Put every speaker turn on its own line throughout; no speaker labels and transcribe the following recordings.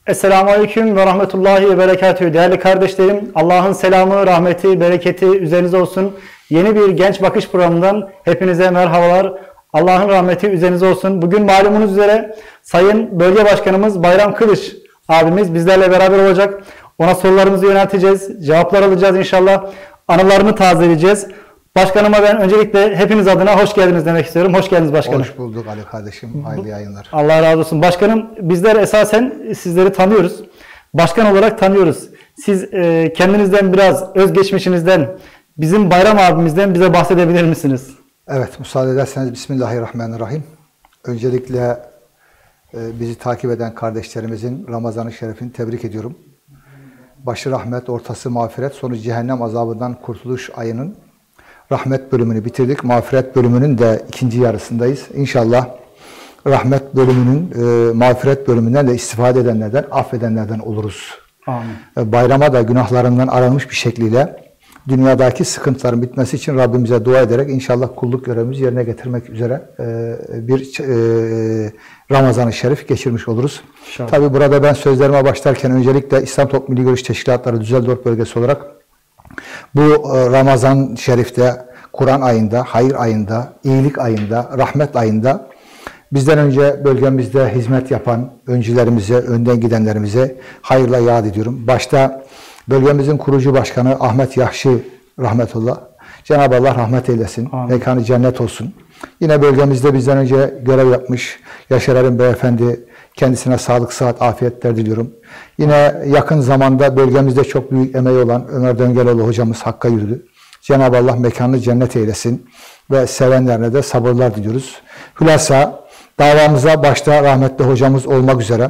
Esselamu Aleyküm ve Rahmetullahi ve Berekatühü. Değerli kardeşlerim, Allah'ın selamı, rahmeti, bereketi üzerinize olsun. Yeni bir Genç Bakış programından hepinize merhabalar. Allah'ın rahmeti üzerinize olsun. Bugün malumunuz üzere Sayın Bölge Başkanımız Bayram Kılıç abimiz bizlerle beraber olacak. Ona sorularımızı yönelteceğiz, cevaplar alacağız inşallah. Anılarını tazeleyeceğiz. Başkanıma ben öncelikle hepiniz adına hoş geldiniz demek istiyorum. Hoş geldiniz başkanım.
Hoş bulduk Ali kardeşim. Hayırlı yayınlar.
Allah razı olsun. Başkanım, bizler esasen sizleri tanıyoruz. Başkan olarak tanıyoruz. Siz kendinizden biraz, özgeçmişinizden, bizim Bayram abimizden bize bahsedebilir misiniz?
Evet, müsaade ederseniz Bismillahirrahmanirrahim. Öncelikle bizi takip eden kardeşlerimizin Ramazan-ı Şerif'ini tebrik ediyorum. Başı rahmet, ortası mağfiret, sonu cehennem azabından kurtuluş ayının rahmet bölümünü bitirdik. Mağfiret bölümünün de ikinci yarısındayız. İnşallah rahmet bölümünün, mağfiret bölümünden de istifade edenlerden, affedenlerden oluruz.
Amin.
Bayrama da günahlarından arınmış bir şekliyle dünyadaki sıkıntıların bitmesi için Rabbimize dua ederek inşallah kulluk görevimizi yerine getirmek üzere bir Ramazan-ı Şerif geçirmiş oluruz. Tabi burada ben sözlerime başlarken öncelikle İslam Toplum Milli Görüş Teşkilatları Düsseldorf bölgesi olarak bu Ramazan-ı Şerif'te, Kur'an ayında, hayır ayında, iyilik ayında, rahmet ayında bizden önce bölgemizde hizmet yapan öncülerimize, önden gidenlerimize hayırla yad ediyorum. Başta bölgemizin kurucu başkanı Ahmet Yahşi rahmetullah. Cenab-ı Allah rahmet eylesin. Amin. Mekanı cennet olsun. Yine bölgemizde bizden önce görev yapmış Yaşar Erim Beyefendi, kendisine sağlık, sıhhat, afiyetler diliyorum. Yine yakın zamanda bölgemizde çok büyük emeği olan Ömer Döngeloğlu hocamız Hakk'a yürüdü. Cenab-ı Allah mekanını cennet eylesin ve sevenlerine de sabırlar diliyoruz. Hülasa davamıza başta rahmetli hocamız olmak üzere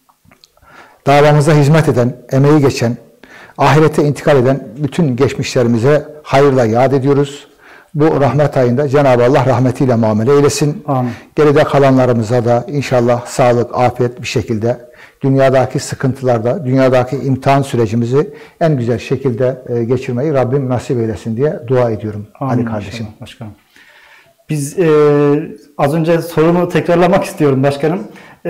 davamıza hizmet eden, emeği geçen, ahirete intikal eden bütün geçmişlerimize hayırla yad ediyoruz. Bu rahmet ayında Cenab-ı Allah rahmetiyle muamele eylesin. Amin. Geride kalanlarımıza da inşallah sağlık, afiyet bir şekilde dünyadaki sıkıntılarda, dünyadaki imtihan sürecimizi en güzel şekilde geçirmeyi Rabbim nasip eylesin diye dua ediyorum. Amin. Ali kardeşim.
Başkanım. Biz az önce sorumu tekrarlamak istiyorum başkanım.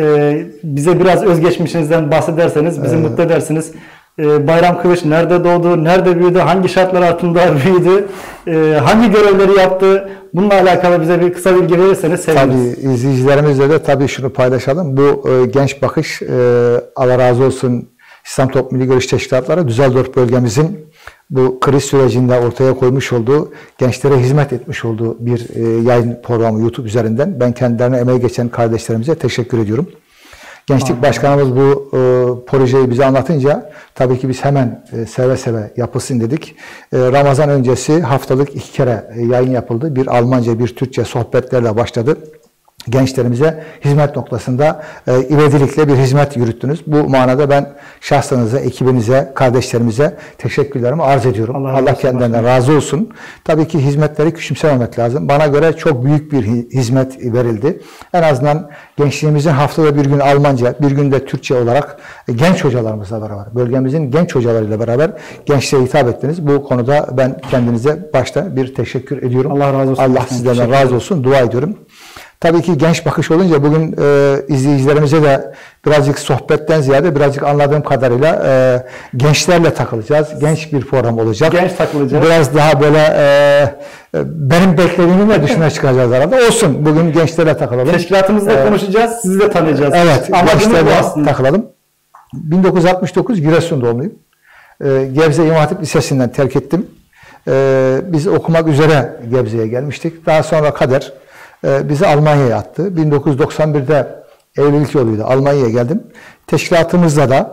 Bize biraz özgeçmişinizden bahsederseniz bizi mutlu edersiniz. Bayram Kılıç nerede doğdu, nerede büyüdü, hangi şartlar altında büyüdü, hangi görevleri yaptı? Bununla alakalı bize bir kısa bilgi verirseniz seviniriz.
Tabii izleyicilerimizle de tabii şunu paylaşalım. Bu genç bakış, Allah razı olsun, İslam Toplum Milli Görüş Teşkilatları Düsseldorf bölgemizin bu kriz sürecinde ortaya koymuş olduğu, gençlere hizmet etmiş olduğu bir yayın programı YouTube üzerinden. Ben kendilerine emeği geçen kardeşlerimize teşekkür ediyorum. Gençlik Başkanımız bu projeyi bize anlatınca tabii ki biz hemen seve seve yapılsın dedik. Ramazan öncesi haftalık 2 kere yayın yapıldı. Bir Almanca, bir Türkçe sohbetlerle başladı. Gençlerimize hizmet noktasında ivedilikle bir hizmet yürüttünüz. Bu manada ben şahsınıza, ekibinize, kardeşlerimize teşekkürlerimi arz ediyorum. Allah kendilerinden razı olsun. Tabii ki hizmetleri küçümsememek lazım. Bana göre çok büyük bir hizmet verildi. En azından gençliğimizin haftada bir gün Almanca, bir gün de Türkçe olarak genç hocalarımızla beraber, bölgemizin genç hocalarıyla beraber gençliğe hitap ettiniz. Bu konuda ben kendinize başta bir teşekkür ediyorum.
Allah razı olsun.
Allah sizlerden razı olsun. Dua ediyorum. Tabii ki genç bakış olunca bugün izleyicilerimize de birazcık sohbetten ziyade birazcık anladığım kadarıyla gençlerle takılacağız. Genç bir program olacak.
Genç takılacağız.
Biraz daha böyle benim beklediğimi de dışına çıkacağız arada. Olsun. Bugün gençlerle takılalım.
Teşkilatımızda konuşacağız. Sizi de tanıyacağız.
Evet. Gençlerle takılalım. 1969 Giresun doğumluyum. Gebze İmam Hatip Lisesi'nden terk ettim. Biz okumak üzere Gebze'ye gelmiştik. Daha sonra kader bizi Almanya'ya attı. 1991'de evlilik yoluyla Almanya'ya geldim. Teşkilatımızla da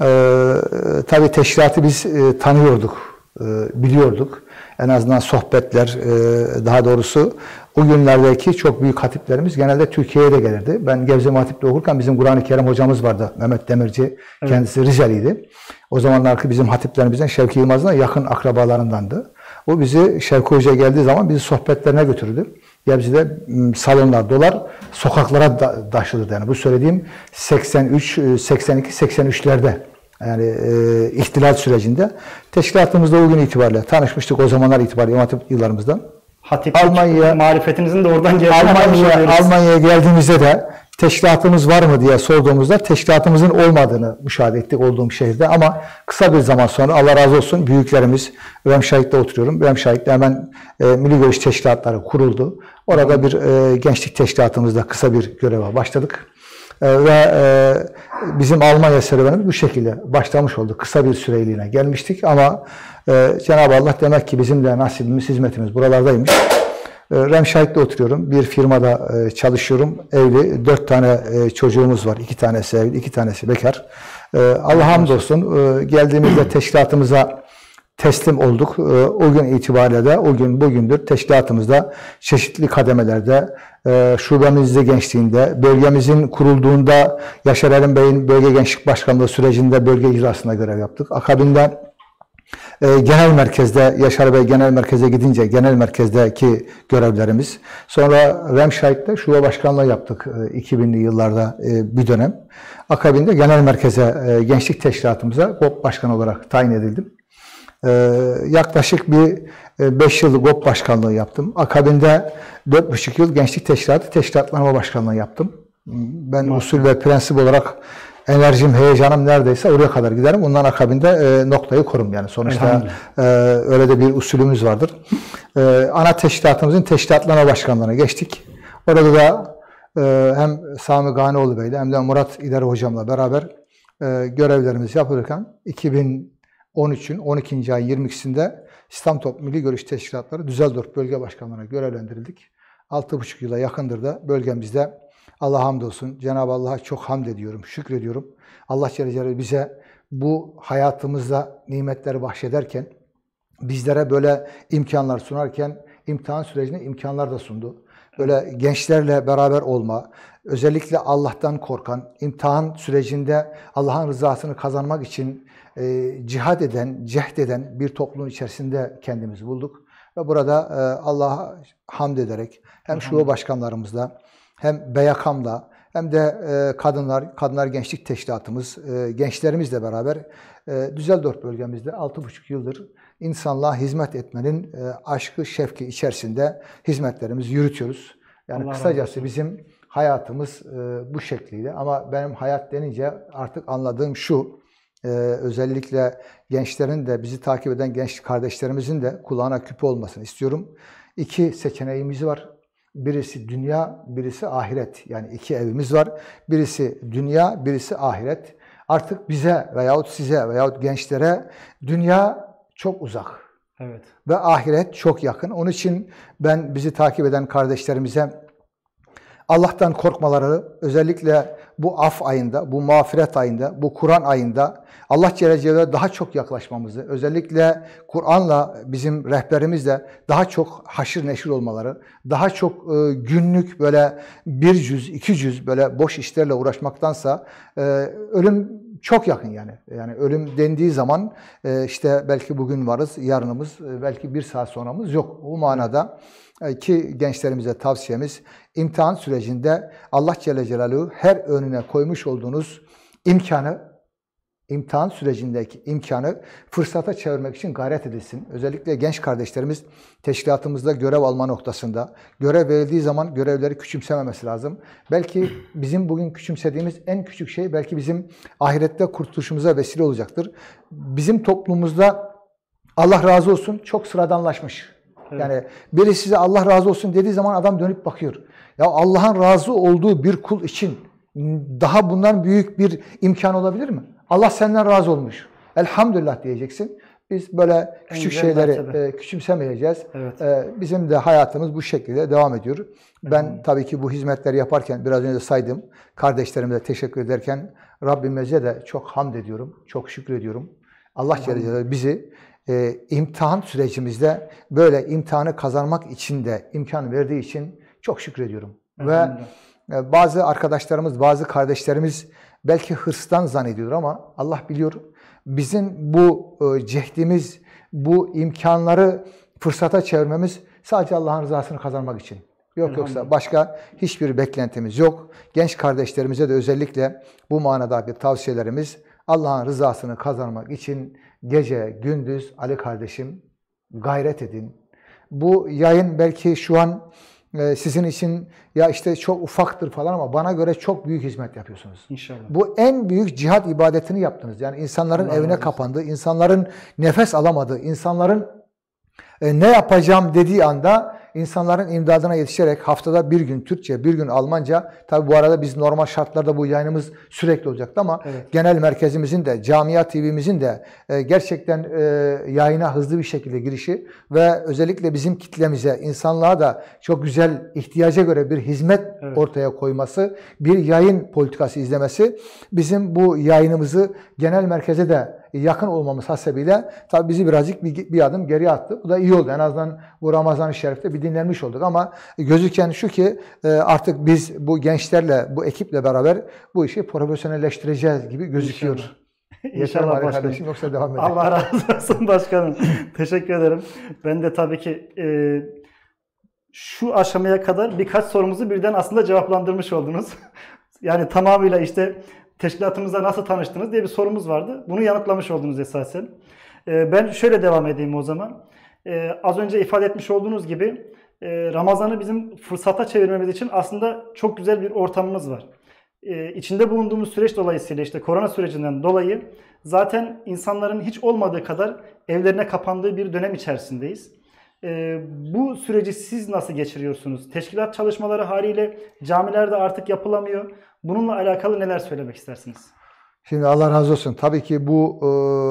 tabii teşkilatı biz tanıyorduk, biliyorduk. En azından sohbetler, daha doğrusu o günlerdeki çok büyük hatiplerimiz genelde Türkiye'ye de gelirdi. Ben Gebze Hatip'te okurken bizim Kur'an-ı Kerim hocamız vardı. Mehmet Demirci. Kendisi Rizeliydi. O zamanlar bizim hatiplerimizden Şevki Yılmaz'la yakın akrabalarındandı. O bizi Şevki Hoca geldiği zaman bizi sohbetlerine götürdü. Gebze'de salonlar dolar, sokaklara taşılırdı. Yani bu söylediğim 83, 82, 83'lerde. Yani ihtilal sürecinde. Teşkilatımızda o gün itibariyle tanışmıştık o zamanlar itibariyle İmam Hatip yıllarımızda.
hatiplik marifetinizin de oradan geldiğini
Almanya'ya geldiğimizde de teşkilatımız var mı diye sorduğumuzda teşkilatımızın olmadığını müşahede ettik olduğum şehirde, ama kısa bir zaman sonra Allah razı olsun büyüklerimiz, Remşahit'te oturuyorum. Remşahit'te hemen Milli Görüş Teşkilatları kuruldu. Orada bir gençlik teşkilatımızda kısa bir göreve başladık. Ve bizim Almanya serüvenimiz bu şekilde başlamış oldu. Kısa bir süreliğine gelmiştik ama Cenab-ı Allah demek ki bizim de nasibimiz, hizmetimiz buralardaymış. Remşahit'te oturuyorum. Bir firmada çalışıyorum. Evli. 4 tane çocuğumuz var. 2 tanesi evli, 2 tanesi bekar. Allah'a hamdolsun geldiğimizde teşkilatımıza teslim olduk. O gün itibariyle de o gün bugündür teşkilatımızda çeşitli kademelerde, şubemizde gençliğinde, bölgemizin kurulduğunda Yaşar Erim Bey'in bölge gençlik başkanlığı sürecinde bölge icrasında görev yaptık. Akabinde genel merkezde, Yaşar Bey genel merkeze gidince genel merkezdeki görevlerimiz. Sonra Remşahit'te şube başkanlığı yaptık 2000'li yıllarda bir dönem. Akabinde genel merkeze, gençlik teşkilatımıza GOP başkanı olarak tayin edildim. Yaklaşık bir 5 yıl GOP başkanlığı yaptım. Akabinde 4,5 yıl gençlik teşkilatı teşkilatlanma başkanlığı yaptım. Ben usul ve prensip olarak enerjim, heyecanım neredeyse oraya kadar giderim. Ondan akabinde noktayı korum yani. Sonuçta öyle de bir usulümüz vardır. Ana teşkilatımızın teşkilatlanma başkanlığına geçtik. Orada da hem Sami Ganioğlu Bey'le hem de Murat İleri Hocam'la beraber görevlerimizi yapılırken 2013'ün 12. ay 22'sinde İslam Top Milli Görüş Teşkilatları Düsseldorf Bölge Başkanlığı'na görevlendirildik. 6,5 yıla yakındır da bölgemizde Allah'a hamdolsun. Cenab-ı Allah'a çok hamd ediyorum, şükrediyorum. Allah Celle Celaluhu bize bu hayatımızda nimetleri bahşederken, bizlere böyle imkanlar sunarken, imtihan sürecinde imkanlar da sundu. Böyle gençlerle beraber olma, özellikle Allah'tan korkan, imtihan sürecinde Allah'ın rızasını kazanmak için cihad eden, cehd eden bir toplumun içerisinde kendimizi bulduk. Ve burada Allah'a hamd ederek hem şube başkanlarımızla, hem BYKAM'la, hem de Kadınlar Gençlik Teşkilatımız, gençlerimizle beraber Düsseldorf bölgemizde 6,5 yıldır insanlığa hizmet etmenin aşkı, şevki içerisinde hizmetlerimizi yürütüyoruz. Yani Allah kısacası bizim hayatımız bu şekliyle, ama benim hayat denince artık anladığım şu, özellikle gençlerin de, bizi takip eden genç kardeşlerimizin de kulağına küpe olmasını istiyorum. 2 seçeneğimiz var. Birisi dünya, birisi ahiret. Yani 2 evimiz var. Birisi dünya, birisi ahiret. Artık bize veyahut size veyahut gençlere dünya çok uzak.
Evet.
Ve ahiret çok yakın. Onun için ben bizi takip eden kardeşlerimize Allah'tan korkmaları, özellikle bu af ayında, bu mağfiret ayında, bu Kur'an ayında Allah Celle Celaluhu'ya daha çok yaklaşmamızı, özellikle Kur'an'la bizim rehberimizle daha çok haşır neşir olmaları, daha çok günlük böyle 1 cüz, 2 cüz böyle boş işlerle uğraşmaktansa ölüm çok yakın yani. Yani ölüm dendiği zaman işte belki bugün varız, yarınımız, belki 1 saat sonramız yok. Bu manada ki gençlerimize tavsiyemiz, imtihan sürecinde Allah Celle Celaluhu her önüne koymuş olduğunuz imkanı, imtihan sürecindeki imkanı fırsata çevirmek için gayret edilsin. Özellikle genç kardeşlerimiz teşkilatımızda görev alma noktasında, görev verildiği zaman görevleri küçümsememesi lazım. Belki bizim bugün küçümsediğimiz en küçük şey belki bizim ahirette kurtuluşumuza vesile olacaktır. Bizim toplumumuzda Allah razı olsun çok sıradanlaşmış. Evet. Yani biri size Allah razı olsun dediği zaman adam dönüp bakıyor. Ya Allah'ın razı olduğu bir kul için daha bundan büyük bir imkan olabilir mi? Allah senden razı olmuş. Elhamdülillah diyeceksin. Biz böyle küçük şeyleri küçümsemeyeceğiz. Evet. Bizim de hayatımız bu şekilde devam ediyor. Ben tabii ki bu hizmetleri yaparken biraz önce saydım. Kardeşlerime de teşekkür ederken Rabbimize de çok hamd ediyorum. Çok şükrediyorum. Allah Celle Celaluhu bizi imtihan sürecimizde böyle imtihanı kazanmak için de imkan verdiği için çok şükrediyorum. Ve bazı arkadaşlarımız, bazı kardeşlerimiz belki hırstan zannediyor ama Allah biliyor. Bizim bu cehdimiz, bu imkanları fırsata çevirmemiz sadece Allah'ın rızasını kazanmak için. Yoksa başka hiçbir beklentimiz yok. Genç kardeşlerimize de özellikle bu manadaki tavsiyelerimiz Allah'ın rızasını kazanmak için gece, gündüz Ali kardeşim gayret edin. Bu yayın belki şu an sizin için ya işte çok ufaktır falan ama bana göre çok büyük hizmet yapıyorsunuz.
İnşallah.
Bu en büyük cihat ibadetini yaptınız. Yani insanların evine kapandığı, insanların nefes alamadığı, insanların ne yapacağım dediği anda insanların imdadına yetişerek haftada bir gün Türkçe, bir gün Almanca. Tabi bu arada biz normal şartlarda bu yayınımız sürekli olacaktı ama genel merkezimizin de, Camia TV'mizin de gerçekten yayına hızlı bir şekilde girişi ve özellikle bizim kitlemize, insanlığa da çok güzel ihtiyaca göre bir hizmet ortaya koyması, bir yayın politikası izlemesi bizim bu yayınımızı genel merkeze de yakın olmamız hasebiyle tabii bizi birazcık bir adım geriye attı. Bu da iyi oldu. En azından bu Ramazan-ı Şerif'te bir dinlenmiş olduk ama gözüken şu ki artık biz bu gençlerle, bu ekiple beraber bu işi profesyonelleştireceğiz gibi gözüküyor.
İnşallah başkanım.
Kardeşim, yoksa devam edelim.
Allah razı olsun başkanım. Teşekkür ederim. Ben de tabii ki şu aşamaya kadar birkaç sorumuzu birden aslında cevaplandırmış oldunuz. Yani tamamıyla işte teşkilatımızla nasıl tanıştınız diye bir sorumuz vardı. Bunu yanıtlamış oldunuz esasen. Ben şöyle devam edeyim o zaman. Az önce ifade etmiş olduğunuz gibi Ramazan'ı bizim fırsata çevirmemiz için aslında çok güzel bir ortamımız var. İçinde bulunduğumuz süreç dolayısıyla işte korona sürecinden dolayı zaten insanların hiç olmadığı kadar evlerine kapandığı bir dönem içerisindeyiz. Bu süreci siz nasıl geçiriyorsunuz? Teşkilat çalışmaları haliyle camilerde artık yapılamıyor. Bununla alakalı neler söylemek istersiniz?
Şimdi Allah razı olsun. Tabii ki bu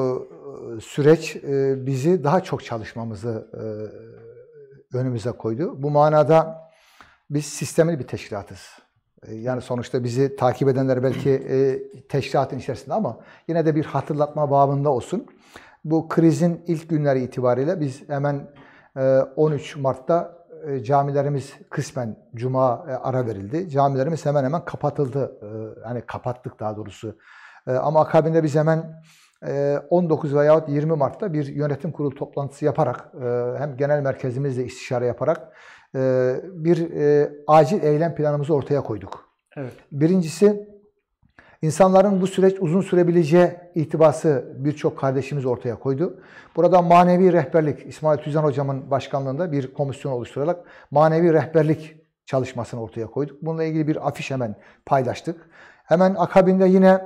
süreç bizi daha çok çalışmamızı önümüze koydu. Bu manada biz sistemli bir teşkilatız. Yani sonuçta bizi takip edenler belki teşkilatın içerisinde ama yine de bir hatırlatma babında olsun. Bu krizin ilk günleri itibariyle biz hemen 13 Mart'ta camilerimiz kısmen Cuma ara verildi. Camilerimiz hemen hemen kapatıldı. Yani kapattık daha doğrusu. Ama akabinde biz hemen 19 veya 20 Mart'ta bir yönetim kurulu toplantısı yaparak hem genel merkezimizle istişare yaparak bir acil eylem planımızı ortaya koyduk. Evet. Birincisi, insanların bu süreç uzun sürebileceği itibası birçok kardeşimiz ortaya koydu. Burada manevi rehberlik, İsmail Tüzan hocamın başkanlığında bir komisyon oluşturarak manevi rehberlik çalışmasını ortaya koyduk. Bununla ilgili bir afiş hemen paylaştık. Hemen akabinde yine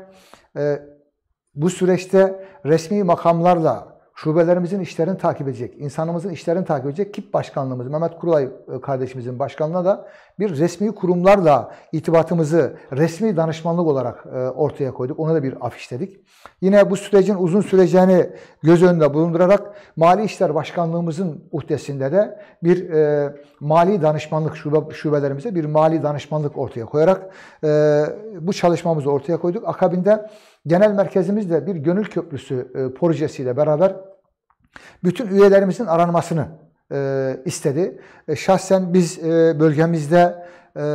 bu süreçte resmi makamlarla şubelerimizin işlerini takip edecek, insanımızın işlerini takip edecek KİP Başkanlığımız, Mehmet Kurulay kardeşimizin başkanlığına da bir resmi kurumlarla irtibatımızı resmi danışmanlık olarak ortaya koyduk. Ona da bir afişledik. Yine bu sürecin uzun süreceğini göz önünde bulundurarak Mali İşler Başkanlığımızın uhdesinde de bir mali danışmanlık şubelerimize bir mali danışmanlık ortaya koyarak bu çalışmamızı ortaya koyduk. Akabinde genel merkezimizde bir gönül köprüsü projesiyle beraber bütün üyelerimizin aranmasını istedi. Şahsen biz bölgemizde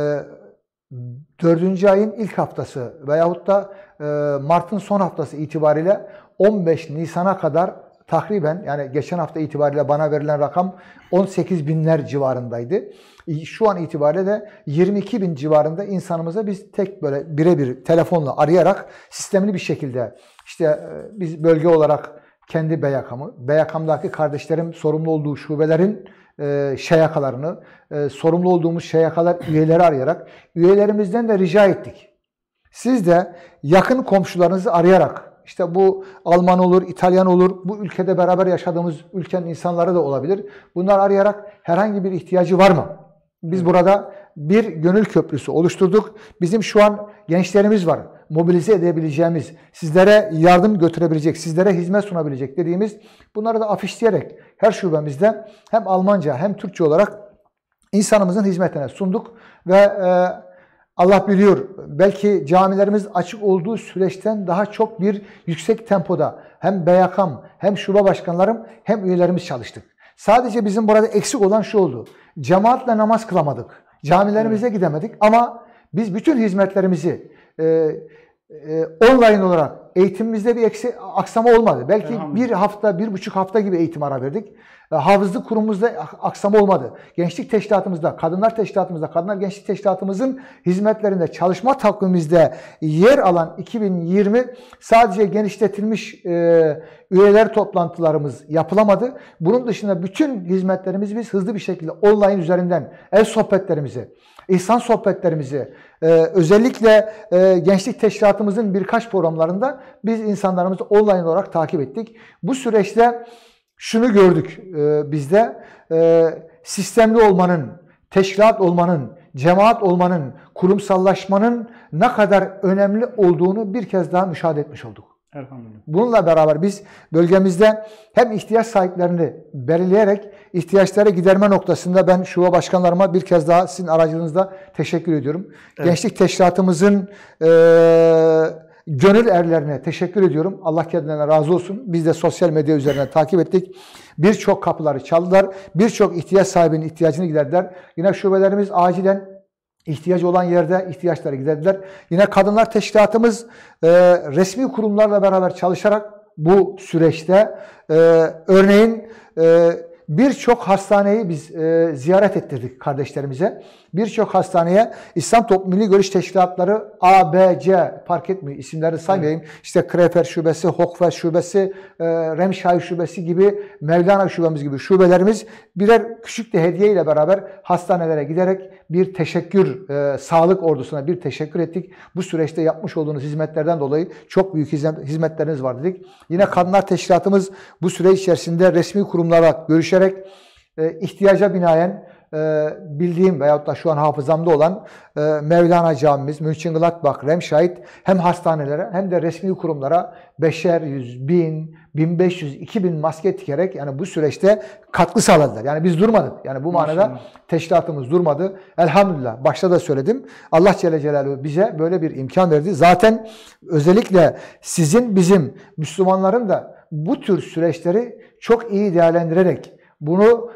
4. ayın ilk haftası veyahut da Mart'ın son haftası itibariyle 15 Nisan'a kadar takriben, yani geçen hafta itibariyle bana verilen rakam 18 binler civarındaydı. Şu an itibariyle de 22 bin civarında insanımıza biz tek böyle birebir telefonla arayarak sistemli bir şekilde işte biz bölge olarak kendi Beyakam'daki kardeşlerim sorumlu olduğu şubelerin şeyakalarını, sorumlu olduğumuz şeyakalar üyeleri arayarak üyelerimizden de rica ettik. Siz de yakın komşularınızı arayarak, İşte bu Alman olur, İtalyan olur, bu ülkede beraber yaşadığımız ülkenin insanları da olabilir. Bunları arayarak herhangi bir ihtiyacı var mı? Biz burada bir gönül köprüsü oluşturduk. Bizim şu an gençlerimiz var. Mobilize edebileceğimiz, sizlere yardım götürebilecek, sizlere hizmet sunabilecek dediğimiz bunları da afişleyerek her şubemizde hem Almanca hem Türkçe olarak insanımızın hizmetine sunduk ve Allah biliyor, belki camilerimiz açık olduğu süreçten daha çok bir yüksek tempoda hem Beyakam hem şube başkanlarım hem üyelerimiz çalıştık. Sadece bizim burada eksik olan şu oldu. Cemaatle namaz kılamadık. Camilerimize gidemedik ama biz bütün hizmetlerimizi online olarak eğitimimizde bir aksama olmadı. Belki bir hafta, 1,5 hafta gibi eğitim ara verdik. Hafızlık kurumumuzda aksama olmadı. Gençlik teşkilatımızda, kadınlar teşkilatımızda, kadınlar gençlik teşkilatımızın hizmetlerinde, çalışma takvimimizde yer alan 2020 sadece genişletilmiş üyeler toplantılarımız yapılamadı. Bunun dışında bütün hizmetlerimizi biz hızlı bir şekilde online üzerinden el sohbetlerimizi, ihsan sohbetlerimizi, özellikle gençlik teşkilatımızın birkaç programlarında biz insanlarımızı online olarak takip ettik. Bu süreçte şunu gördük bizde, sistemli olmanın, teşkilat olmanın, cemaat olmanın, kurumsallaşmanın ne kadar önemli olduğunu bir kez daha müşahede etmiş olduk.
Elhamdülillah.
Bununla beraber biz bölgemizde hem ihtiyaç sahiplerini belirleyerek ihtiyaçları giderme noktasında ben şube başkanlarıma bir kez daha sizin aracılığınızda teşekkür ediyorum. Evet. Gençlik teşkilatımızın gönül erlerine teşekkür ediyorum. Allah kendilerine razı olsun. Biz de sosyal medya üzerinden takip ettik. Birçok kapıları çaldılar. Birçok ihtiyaç sahibinin ihtiyacını giderdiler. Yine şubelerimiz acilen ihtiyacı olan yerde ihtiyaçları giderdiler. Yine kadınlar teşkilatımız resmi kurumlarla beraber çalışarak bu süreçte örneğin birçok hastaneyi biz ziyaret ettirdik kardeşlerimize. Birçok hastaneye İslam Toplum Milli Görüş Teşkilatları A, B, C fark etmiyor. İsimlerini saymayayım. Evet. İşte Krefer Şubesi, Hokfer Şubesi, Remşahi Şubesi gibi, Mevlana Şubemiz gibi şubelerimiz birer küçük de hediye ile beraber hastanelere giderek bir teşekkür, sağlık ordusuna bir teşekkür ettik. Bu süreçte yapmış olduğunuz hizmetlerden dolayı çok büyük hizmetleriniz var dedik. Yine kadınlar teşkilatımız bu süreç içerisinde resmi kurumlarla görüşerek ihtiyaca binaen bildiğim veyahut da şu an hafızamda olan Mevlana Camimiz, Münchengladbach, Remscheid hem hastanelere hem de resmi kurumlara 5'er, 100, 1000, 1500, 2000 maske dikerek yani bu süreçte katkı sağladılar. Yani biz durmadık. Yani bu manada teşkilatımız durmadı. Elhamdülillah. Başta da söyledim. Allah Celle Celaluhu bize böyle bir imkan verdi. Zaten özellikle sizin, bizim Müslümanların da bu tür süreçleri çok iyi değerlendirerek bunu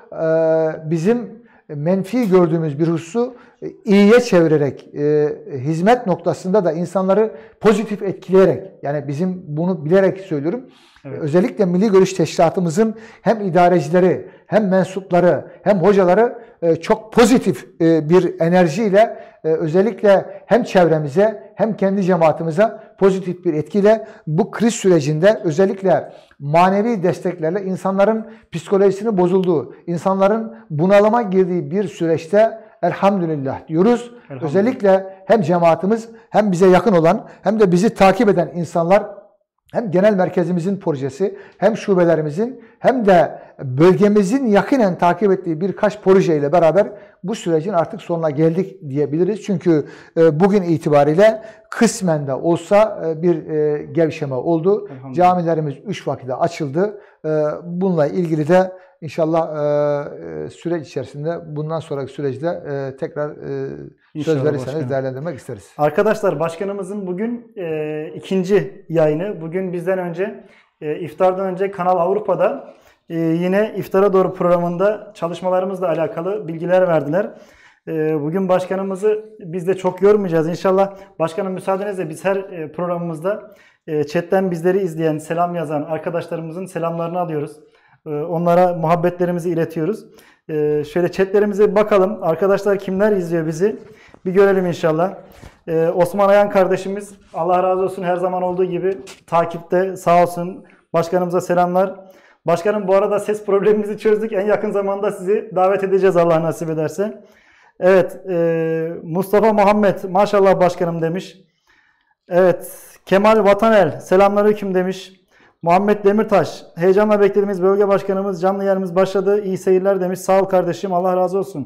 bizim menfi gördüğümüz bir hususu iyiye çevirerek, hizmet noktasında da insanları pozitif etkileyerek, yani bizim bunu bilerek söylüyorum. Evet. Özellikle Milli Görüş Teşkilatımızın hem idarecileri, hem mensupları, hem hocaları çok pozitif bir enerjiyle özellikle hem çevremize hem kendi cemaatimize pozitif bir etkiyle bu kriz sürecinde özellikle manevi desteklerle insanların psikolojisinin bozulduğu, insanların bunalıma girdiği bir süreçte elhamdülillah diyoruz. Elhamdülillah. Özellikle hem cemaatimiz hem bize yakın olan hem de bizi takip eden insanlar hem genel merkezimizin projesi hem şubelerimizin hem de bölgemizin yakinen takip ettiği birkaç projeyle beraber bu sürecin artık sonuna geldik diyebiliriz. Çünkü bugün itibariyle kısmen de olsa bir gevşeme oldu. Camilerimiz 3 vakitte açıldı. Bununla ilgili de İnşallah süreç içerisinde bundan sonraki süreçte tekrar söz verirseniz başkanım, değerlendirmek isteriz.
Arkadaşlar başkanımızın bugün ikinci yayını. Bugün bizden önce iftardan önce Kanal Avrupa'da yine iftara doğru programında çalışmalarımızla alakalı bilgiler verdiler. Bugün başkanımızı biz de çok yormayacağız. İnşallah başkanım müsaadenizle biz her programımızda chatten bizleri izleyen, selam yazan arkadaşlarımızın selamlarını alıyoruz. Onlara muhabbetlerimizi iletiyoruz. Şöyle chatlerimize bakalım. Arkadaşlar kimler izliyor bizi? Bir görelim inşallah. Osman Ayan kardeşimiz Allah razı olsun her zaman olduğu gibi takipte sağ olsun. Başkanımıza selamlar. Başkanım bu arada ses problemimizi çözdük. En yakın zamanda sizi davet edeceğiz Allah nasip ederse. Evet. Mustafa Muhammed maşallah başkanım demiş. Evet. Kemal Vatanel selamünaleyküm demiş. Muhammed Demirtaş, heyecanla beklediğimiz bölge başkanımız, canlı yayınımız başladı. İyi seyirler demiş. Sağ ol kardeşim, Allah razı olsun.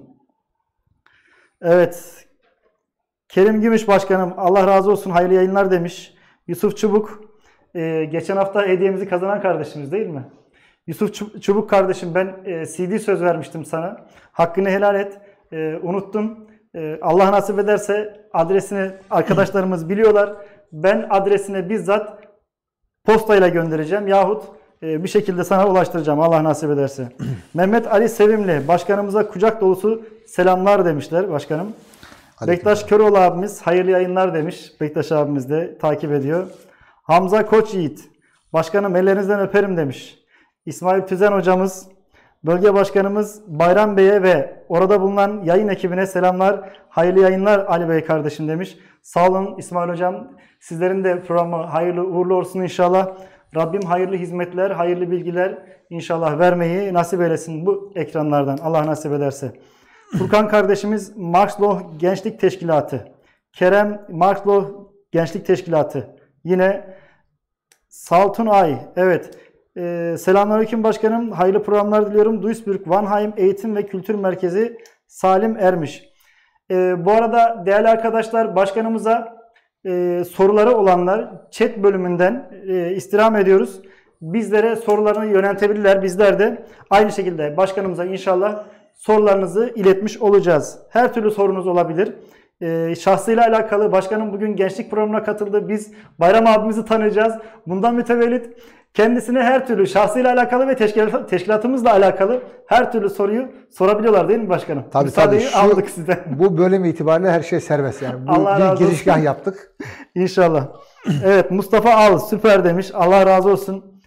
Evet, Kerim Gümüş başkanım, Allah razı olsun, hayırlı yayınlar demiş. Yusuf Çubuk, geçen hafta hediyemizi kazanan kardeşimiz değil mi? Yusuf Çubuk kardeşim, ben CD söz vermiştim sana. Hakkını helal et, unuttum. Allah nasip ederse adresini arkadaşlarımız biliyorlar. Ben adresine bizzat postayla göndereceğim yahut bir şekilde sana ulaştıracağım Allah nasip ederse. Mehmet Ali Sevimli başkanımıza kucak dolusu selamlar demişler başkanım. Bektaş Köroğlu abimiz hayırlı yayınlar demiş. Bektaş abimiz de takip ediyor. Hamza Koç Yiğit. Başkanım ellerinizden öperim demiş. İsmail Tüzen hocamız, bölge başkanımız Bayram Bey'e ve orada bulunan yayın ekibine selamlar. Hayırlı yayınlar Ali Bey kardeşim demiş. Sağ olun İsmail hocam. Sizlerin de programı hayırlı uğurlu olsun inşallah. Rabbim hayırlı hizmetler, hayırlı bilgiler inşallah vermeyi nasip eylesin bu ekranlardan. Allah nasip ederse. Furkan kardeşimiz Marksloh Gençlik Teşkilatı. Kerem Marksloh Gençlik Teşkilatı. Yine Saltun Ay. Evet. Selamünaleyküm başkanım. Hayırlı programlar diliyorum. Duisburg Vanheim Eğitim ve Kültür Merkezi Salim Ermiş. Bu arada değerli arkadaşlar başkanımıza soruları olanlar chat bölümünden istirham ediyoruz. Bizlere sorularını yöneltebilirler. Bizler de aynı şekilde başkanımıza inşallah sorularınızı iletmiş olacağız. Her türlü sorunuz olabilir. Şahsıyla alakalı başkanım bugün gençlik programına katıldı. Biz Bayram abimizi tanıyacağız. Bundan mütevellit kendisine her türlü şahsıyla alakalı ve teşkilatımızla alakalı her türlü soruyu sorabiliyorlar değil mi başkanım?
Tabii
Müsaadeyi
tabii.
aldık sizden.
Bu bölüm itibariyle her şey serbest yani. Bu
Allah razı
bir girişgah
olsun.
yaptık.
İnşallah. Evet Mustafa Al süper demiş. Allah razı olsun.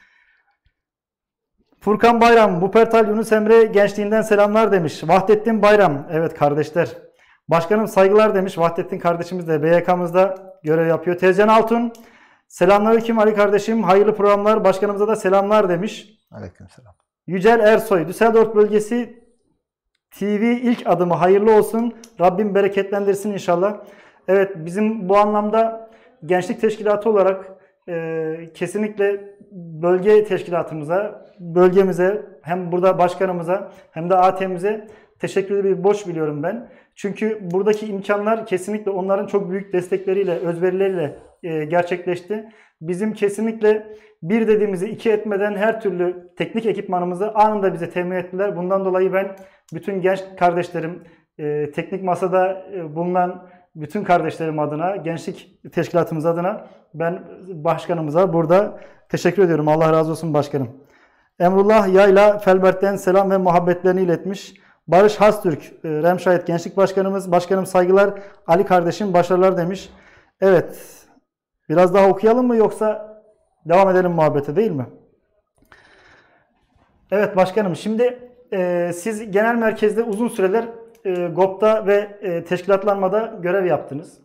Furkan Bayram, Bupertal Yunus Emre gençliğinden selamlar demiş. Vahdettin Bayram, evet kardeşler. Başkanım saygılar demiş. Vahdettin kardeşimiz de BYK'mızda görev yapıyor. Tezcan Altun, selamünaleyküm Ali kardeşim. Hayırlı programlar. Başkanımıza da selamlar demiş.
Aleykümselam.
Yücel Ersoy, Düsseldorf bölgesi TV ilk adımı hayırlı olsun. Rabbim bereketlendirsin inşallah. Evet bizim bu anlamda gençlik teşkilatı olarak kesinlikle bölge teşkilatımıza, bölgemize hem burada başkanımıza hem de ATM'imize teşekkürlü bir borç biliyorum ben. Çünkü buradaki imkanlar kesinlikle onların çok büyük destekleriyle, özverileriyle gerçekleşti. Bizim kesinlikle bir dediğimizi iki etmeden her türlü teknik ekipmanımızı anında bize temin ettiler. Bundan dolayı ben bütün genç kardeşlerim, teknik masada bulunan bütün kardeşlerim adına, gençlik teşkilatımız adına ben başkanımıza burada teşekkür ediyorum. Allah razı olsun başkanım. Emrullah Yayla Felbert'ten selam ve muhabbetlerini iletmiş. Barış Hastürk, Remşahit Gençlik Başkanımız. Başkanım saygılar, Ali kardeşim başarılar demiş. Evet, biraz daha okuyalım mı yoksa devam edelim muhabbete değil mi? Evet başkanım, şimdi siz genel merkezde uzun süreler GOP'ta ve teşkilatlanmada görev yaptınız.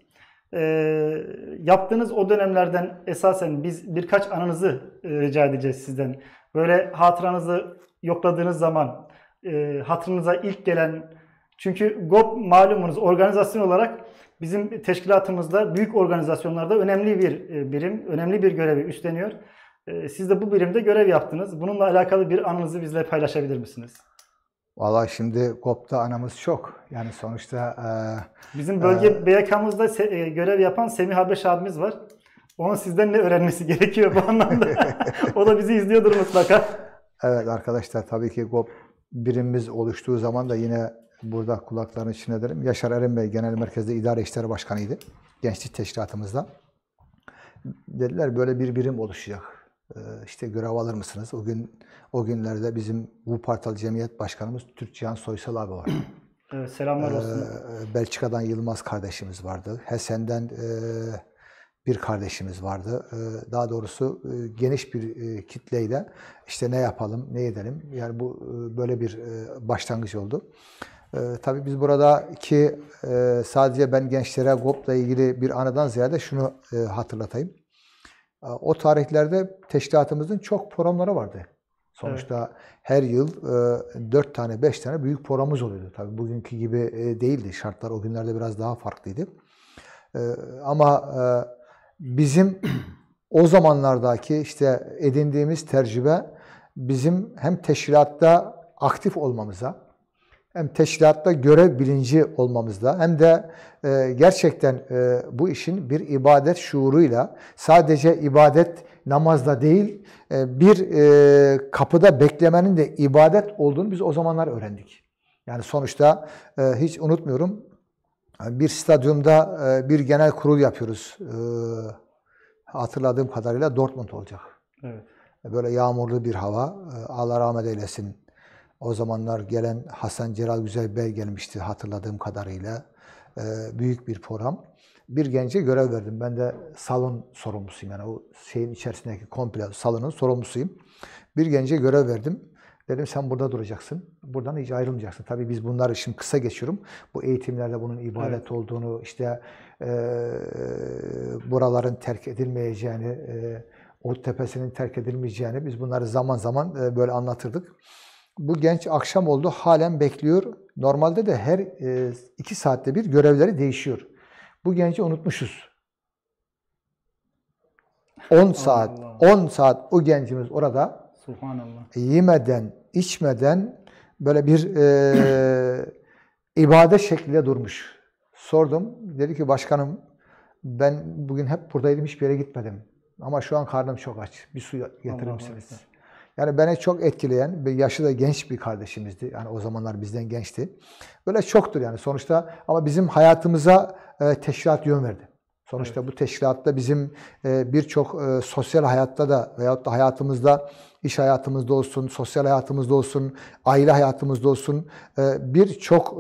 Yaptığınız o dönemlerden esasen biz birkaç anınızı rica edeceğiz sizden. Böyle hatıranızı yokladığınız zaman hatırınıza ilk gelen, çünkü GOP malumunuz organizasyon olarak bizim teşkilatımızda büyük organizasyonlarda önemli bir birim, önemli bir görevi üstleniyor. Siz de bu birimde görev yaptınız. Bununla alakalı bir anınızı bizle paylaşabilir misiniz?
Vallahi şimdi GOP'ta anamız çok. Yani sonuçta
bizim bölge BYK'mızda görev yapan Semih Habeş abimiz var. Onun sizden ne öğrenmesi gerekiyor bu anlamda? O da bizi izliyordur mutlaka.
Evet arkadaşlar tabii ki GOP birimimiz oluştuğu zaman da yine burada kulaklarını çınlatırım. Yaşar Eren Bey Genel Merkez'de İdare İşleri Başkanı'ydı. Gençlik Teşkilatımızda. Dediler böyle bir birim oluşacak. İşte görev alır mısınız? O günlerde bizim Wuppertal Cemiyet Başkanımız Türkcihan Soysal abi var.
Evet, selamlar olsun.
Belçika'dan Yılmaz kardeşimiz vardı. Hesen'den bir kardeşimiz vardı. Daha doğrusu geniş bir kitleyle işte ne yapalım, ne edelim. Yani bu böyle bir başlangıç oldu. Tabii biz buradaki sadece ben gençlere GOP'la ilgili bir anıdan ziyade şunu hatırlatayım. O tarihlerde teşkilatımızın çok programları vardı. Sonuçta evet. Her yıl 4 tane, 5 tane büyük programımız oluyordu. Tabii bugünkü gibi değildi. Şartlar o günlerde biraz daha farklıydı. Ama bizim o zamanlardaki işte edindiğimiz tecrübe bizim hem teşkilatta aktif olmamıza, hem teşkilatta görev bilinci olmamızda hem de gerçekten bu işin bir ibadet şuuruyla sadece ibadet namazda değil bir kapıda beklemenin de ibadet olduğunu biz o zamanlar öğrendik. Yani sonuçta hiç unutmuyorum bir stadyumda bir genel kurul yapıyoruz. Hatırladığım kadarıyla Dortmund olacak. Evet. Böyle yağmurlu bir hava. Allah rahmet eylesin. O zamanlar gelen Hasan Celal Güzel Bey gelmişti hatırladığım kadarıyla. büyük bir program. Bir gence görev verdim. Ben de salon sorumlusuyum. Yani o şeyin içerisindeki komple salonun sorumlusuyum. Bir gence görev verdim. Dedim sen burada duracaksın. Buradan hiç ayrılmayacaksın. Tabii biz bunları şimdi kısa geçiyorum. Bu eğitimlerde bunun ibadet olduğunu, işte buraların terk edilmeyeceğini, Uhud Tepesi'nin terk edilmeyeceğini biz bunları zaman zaman böyle anlatırdık. Bu genç akşam oldu, halen bekliyor. Normalde de her 2 saatte bir görevleri değişiyor. Bu genci unutmuşuz. 10 saat, 10 saat o gencimiz orada yemeden, içmeden böyle bir ibadet şeklinde durmuş. Sordum, dedi ki başkanım ben bugün hep buradaydım, hiçbir yere gitmedim. Ama şu an karnım çok aç. Bir su getirir misiniz? Yani beni çok etkileyen, yaşı da genç bir kardeşimizdi. Yani o zamanlar bizden gençti. Böyle çoktur yani sonuçta, ama bizim hayatımıza teşkilat yön verdi. Sonuçta bu teşkilatta bizim birçok sosyal hayatta da veyahut da hayatımızda, iş hayatımızda olsun, sosyal hayatımızda olsun, aile hayatımızda olsun birçok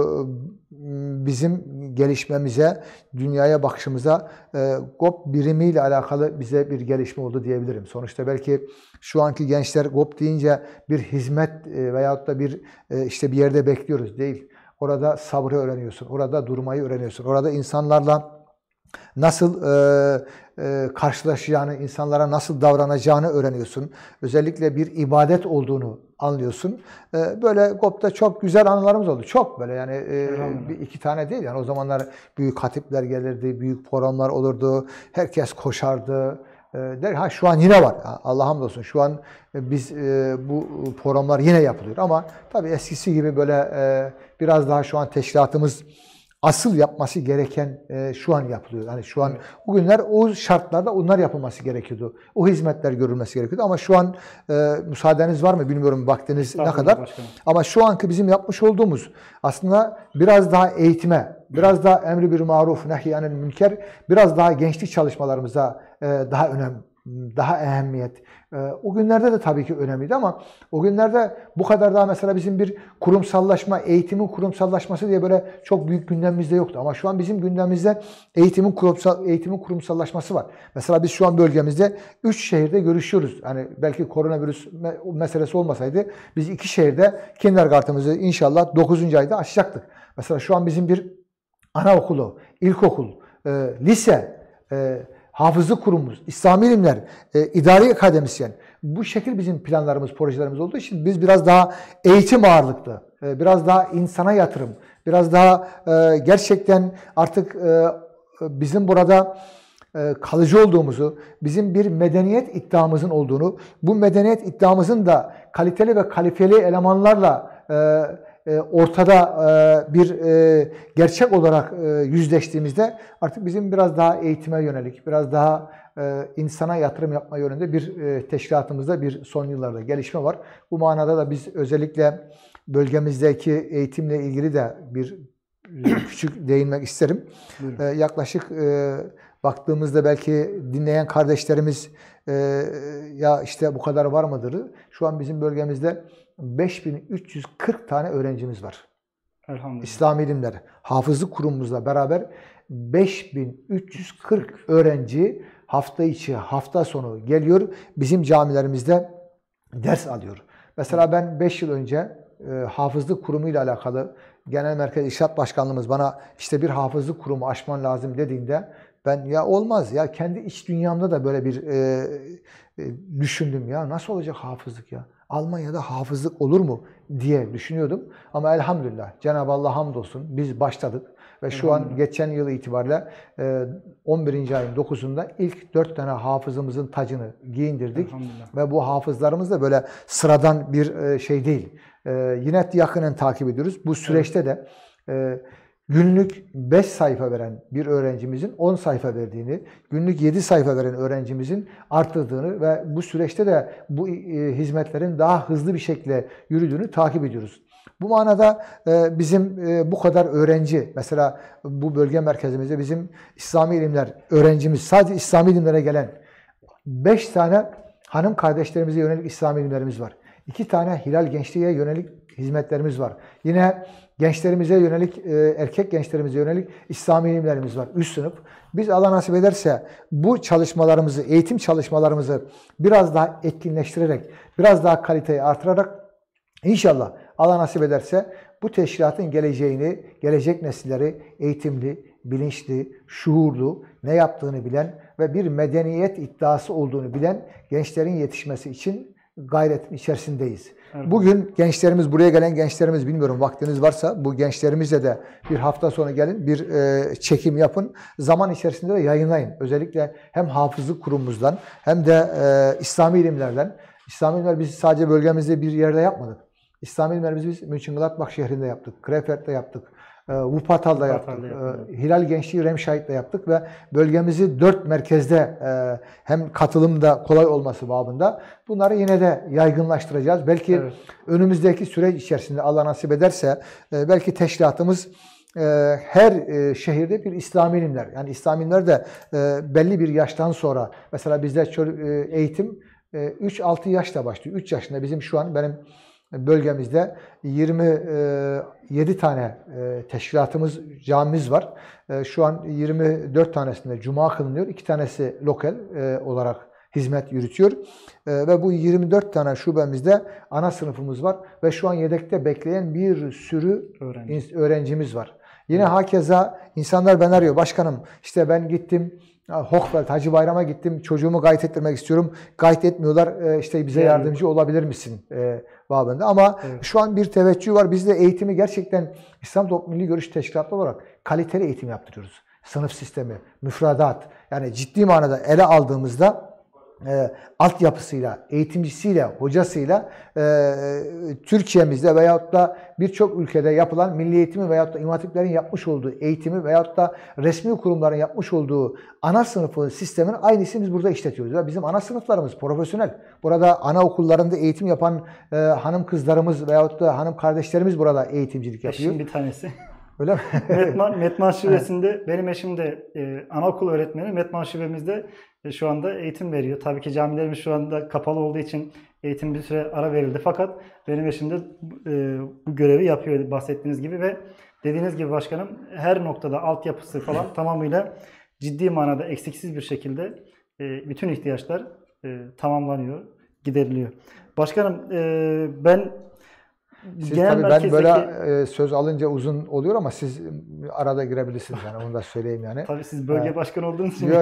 bizim gelişmemize, dünyaya bakışımıza GOP birimiyle alakalı bize bir gelişme oldu diyebilirim. Sonuçta belki şu anki gençler GOP deyince bir hizmet veyahut da bir işte bir yerde bekliyoruz değil. Orada sabrı öğreniyorsun, orada durmayı öğreniyorsun, orada insanlarla nasıl karşılaşacağını, insanlara nasıl davranacağını öğreniyorsun. Özellikle bir ibadet olduğunu anlıyorsun. Böyle GOP'ta çok güzel anılarımız oldu. Çok böyle yani bir iki tane değil. Yani o zamanlar büyük hatipler gelirdi, büyük programlar olurdu. Herkes koşardı. Şu an yine var. Allah'a hamdolsun. Şu an biz bu programlar yine yapılıyor. Ama tabii eskisi gibi böyle biraz daha şu an teşkilatımız asıl yapması gereken şu an yapılıyor. Yani şu an o günler o şartlarda onlar yapılması gerekiyordu. O hizmetler görülmesi gerekiyordu. Ama şu an müsaadeniz var mı bilmiyorum, vaktiniz ne kadar. Başkanım. Ama şu anki bizim yapmış olduğumuz aslında biraz daha eğitime, biraz daha emri bir maruf, nehyanil münker, biraz daha gençlik çalışmalarımıza daha önem, daha ehemmiyet. O günlerde de tabii ki önemliydi ama o günlerde bu kadar daha mesela bizim bir kurumsallaşma, eğitimin kurumsallaşması diye böyle çok büyük gündemimizde yoktu. Ama şu an bizim gündemimizde eğitimin kurumsallaşması var. Mesela biz şu an bölgemizde 3 şehirde görüşüyoruz. Hani belki koronavirüs meselesi olmasaydı biz 2 şehirde kindergarten'ımızı inşallah 9. ayda açacaktık. Mesela şu an bizim bir anaokulu, ilkokul, lise, hafızlık kurumumuz, İslami ilimler, idari akademisyen. Bu şekil bizim planlarımız, projelerimiz olduğu için biz biraz daha eğitim ağırlıklı, biraz daha insana yatırım, biraz daha gerçekten artık bizim burada kalıcı olduğumuzu, bizim bir medeniyet iddiamızın olduğunu, bu medeniyet iddiamızın da kaliteli ve kalifeli elemanlarla ortada bir gerçek olarak yüzleştiğimizde artık bizim biraz daha eğitime yönelik, biraz daha insana yatırım yapma yönünde bir teşkilatımızda bir son yıllarda gelişme var. Bu manada da biz özellikle bölgemizdeki eğitimle ilgili de bir küçük değinmek isterim. Yaklaşık baktığımızda belki dinleyen kardeşlerimiz ya işte bu kadar var mıdır? Şu an bizim bölgemizde 5340 tane öğrencimiz var. Elhamdülillah. İslami ilimler, hafızlık kurumumuzla beraber 5340 öğrenci hafta içi, hafta sonu geliyor. Bizim camilerimizde ders alıyor. Mesela ben 5 yıl önce hafızlık kurumuyla alakalı Genel Merkez İrşad Başkanlığımız bana işte bir hafızlık kurumu açman lazım dediğinde ben ya olmaz ya kendi iç dünyamda da böyle bir düşündüm ya nasıl olacak hafızlık ya? Almanya'da hafızlık olur mu diye düşünüyordum. Ama elhamdülillah Cenab-ı Allah hamdolsun biz başladık. Ve şu an geçen yıl itibariyle 11. ayın 9'unda ilk 4 tane hafızımızın tacını giyindirdik. Ve bu hafızlarımız da böyle sıradan bir şey değil. Yine yakinen takip ediyoruz. Bu süreçte de günlük 5 sayfa veren bir öğrencimizin 10 sayfa verdiğini, günlük 7 sayfa veren öğrencimizin arttırdığını ve bu süreçte de bu hizmetlerin daha hızlı bir şekilde yürüdüğünü takip ediyoruz. Bu manada bizim bu kadar öğrenci, mesela bu bölge merkezimizde bizim İslami ilimler öğrencimiz, sadece İslami ilimlere gelen 5 tane hanım kardeşlerimize yönelik İslami ilimlerimiz var. 2 tane Hilal Gençliğe yönelik hizmetlerimiz var. Yine Gençlerimize yönelik, erkek gençlerimize yönelik İslami ilimlerimiz var. Üst sınıf. Biz Allah nasip ederse bu çalışmalarımızı, eğitim çalışmalarımızı biraz daha etkinleştirerek, biraz daha kaliteyi artırarak inşallah Allah nasip ederse bu teşkilatın geleceğini, gelecek nesilleri eğitimli, bilinçli, şuurlu, ne yaptığını bilen ve bir medeniyet iddiası olduğunu bilen gençlerin yetişmesi için gayretin içerisindeyiz. Evet. Bugün gençlerimiz, buraya gelen gençlerimiz, bilmiyorum vaktiniz varsa bu gençlerimizle de bir hafta sonra gelin, bir çekim yapın. Zaman içerisinde de yayınlayın. Özellikle hem hafızlık kurumumuzdan hem de İslami ilimlerden. İslami ilimler biz sadece bölgemizde bir yerde yapmadık. İslami ilimlerimizi biz Mönchengladbach şehrinde yaptık, Krefeld'de yaptık, Wuppertal'da yaptık, Hilal Gençliği Remscheid'de yaptık ve bölgemizi 4 merkezde hem katılımda kolay olması babında bunları yine de yaygınlaştıracağız. Belki önümüzdeki süreç içerisinde Allah nasip ederse belki teşkilatımız her şehirde bir İslami ilimler, yani İslami ilimler de belli bir yaştan sonra, mesela bizde eğitim 3-6 yaşta başlıyor. 3 yaşında bizim şu an benim bölgemizde 27 tane teşkilatımız, camimiz var. Şu an 24 tanesinde cuma kılınıyor. 2 tanesi lokal olarak hizmet yürütüyor. Ve bu 24 tane şubemizde ana sınıfımız var. Ve şu an yedekte bekleyen bir sürü öğrencimiz var. Yine hakeza insanlar ben arıyor. Başkanım işte ben gittim Hochfeld, Hacı Bayram'a gittim. Çocuğumu gayet ettirmek istiyorum. Gayet etmiyorlar. İşte bize yardımcı olabilir misin? Babında. Ama şu an bir teveccüh var. Biz de eğitimi gerçekten İslam Toplum Milli Görüş Teşkilatı olarak kaliteli eğitim yaptırıyoruz. Sınıf sistemi, müfredat. Yani ciddi manada ele aldığımızda altyapısıyla, eğitimcisiyle, hocasıyla Türkiye'mizde veyahut da birçok ülkede yapılan milli eğitimi veyahut da İmam Hatiplerin yapmış olduğu eğitimi veyahut da resmi kurumların yapmış olduğu ana sınıfı sistemin aynısını biz burada işletiyoruz. Ve bizim ana sınıflarımız profesyonel. Burada anaokullarında eğitim yapan hanım kızlarımız veyahut da hanım kardeşlerimiz burada eğitimcilik yapıyor.
Eşim bir tanesi.
Öyle mi?
Metman Şubesi'nde benim eşim de anaokul öğretmeni. Metman Şubemizde şu anda eğitim veriyor. Tabii ki camilerimiz şu anda kapalı olduğu için eğitim bir süre ara verildi. Fakat benim eşim de bu görevi yapıyor bahsettiğiniz gibi ve dediğiniz gibi başkanım her noktada altyapısı falan tamamıyla ciddi manada eksiksiz bir şekilde bütün ihtiyaçlar tamamlanıyor, gideriliyor. Başkanım ben
siz tabii ben böyle söz alınca uzun oluyor ama siz arada girebilirsiniz yani onu da söyleyeyim yani.
Tabii siz bölge başkanı olduğunuz için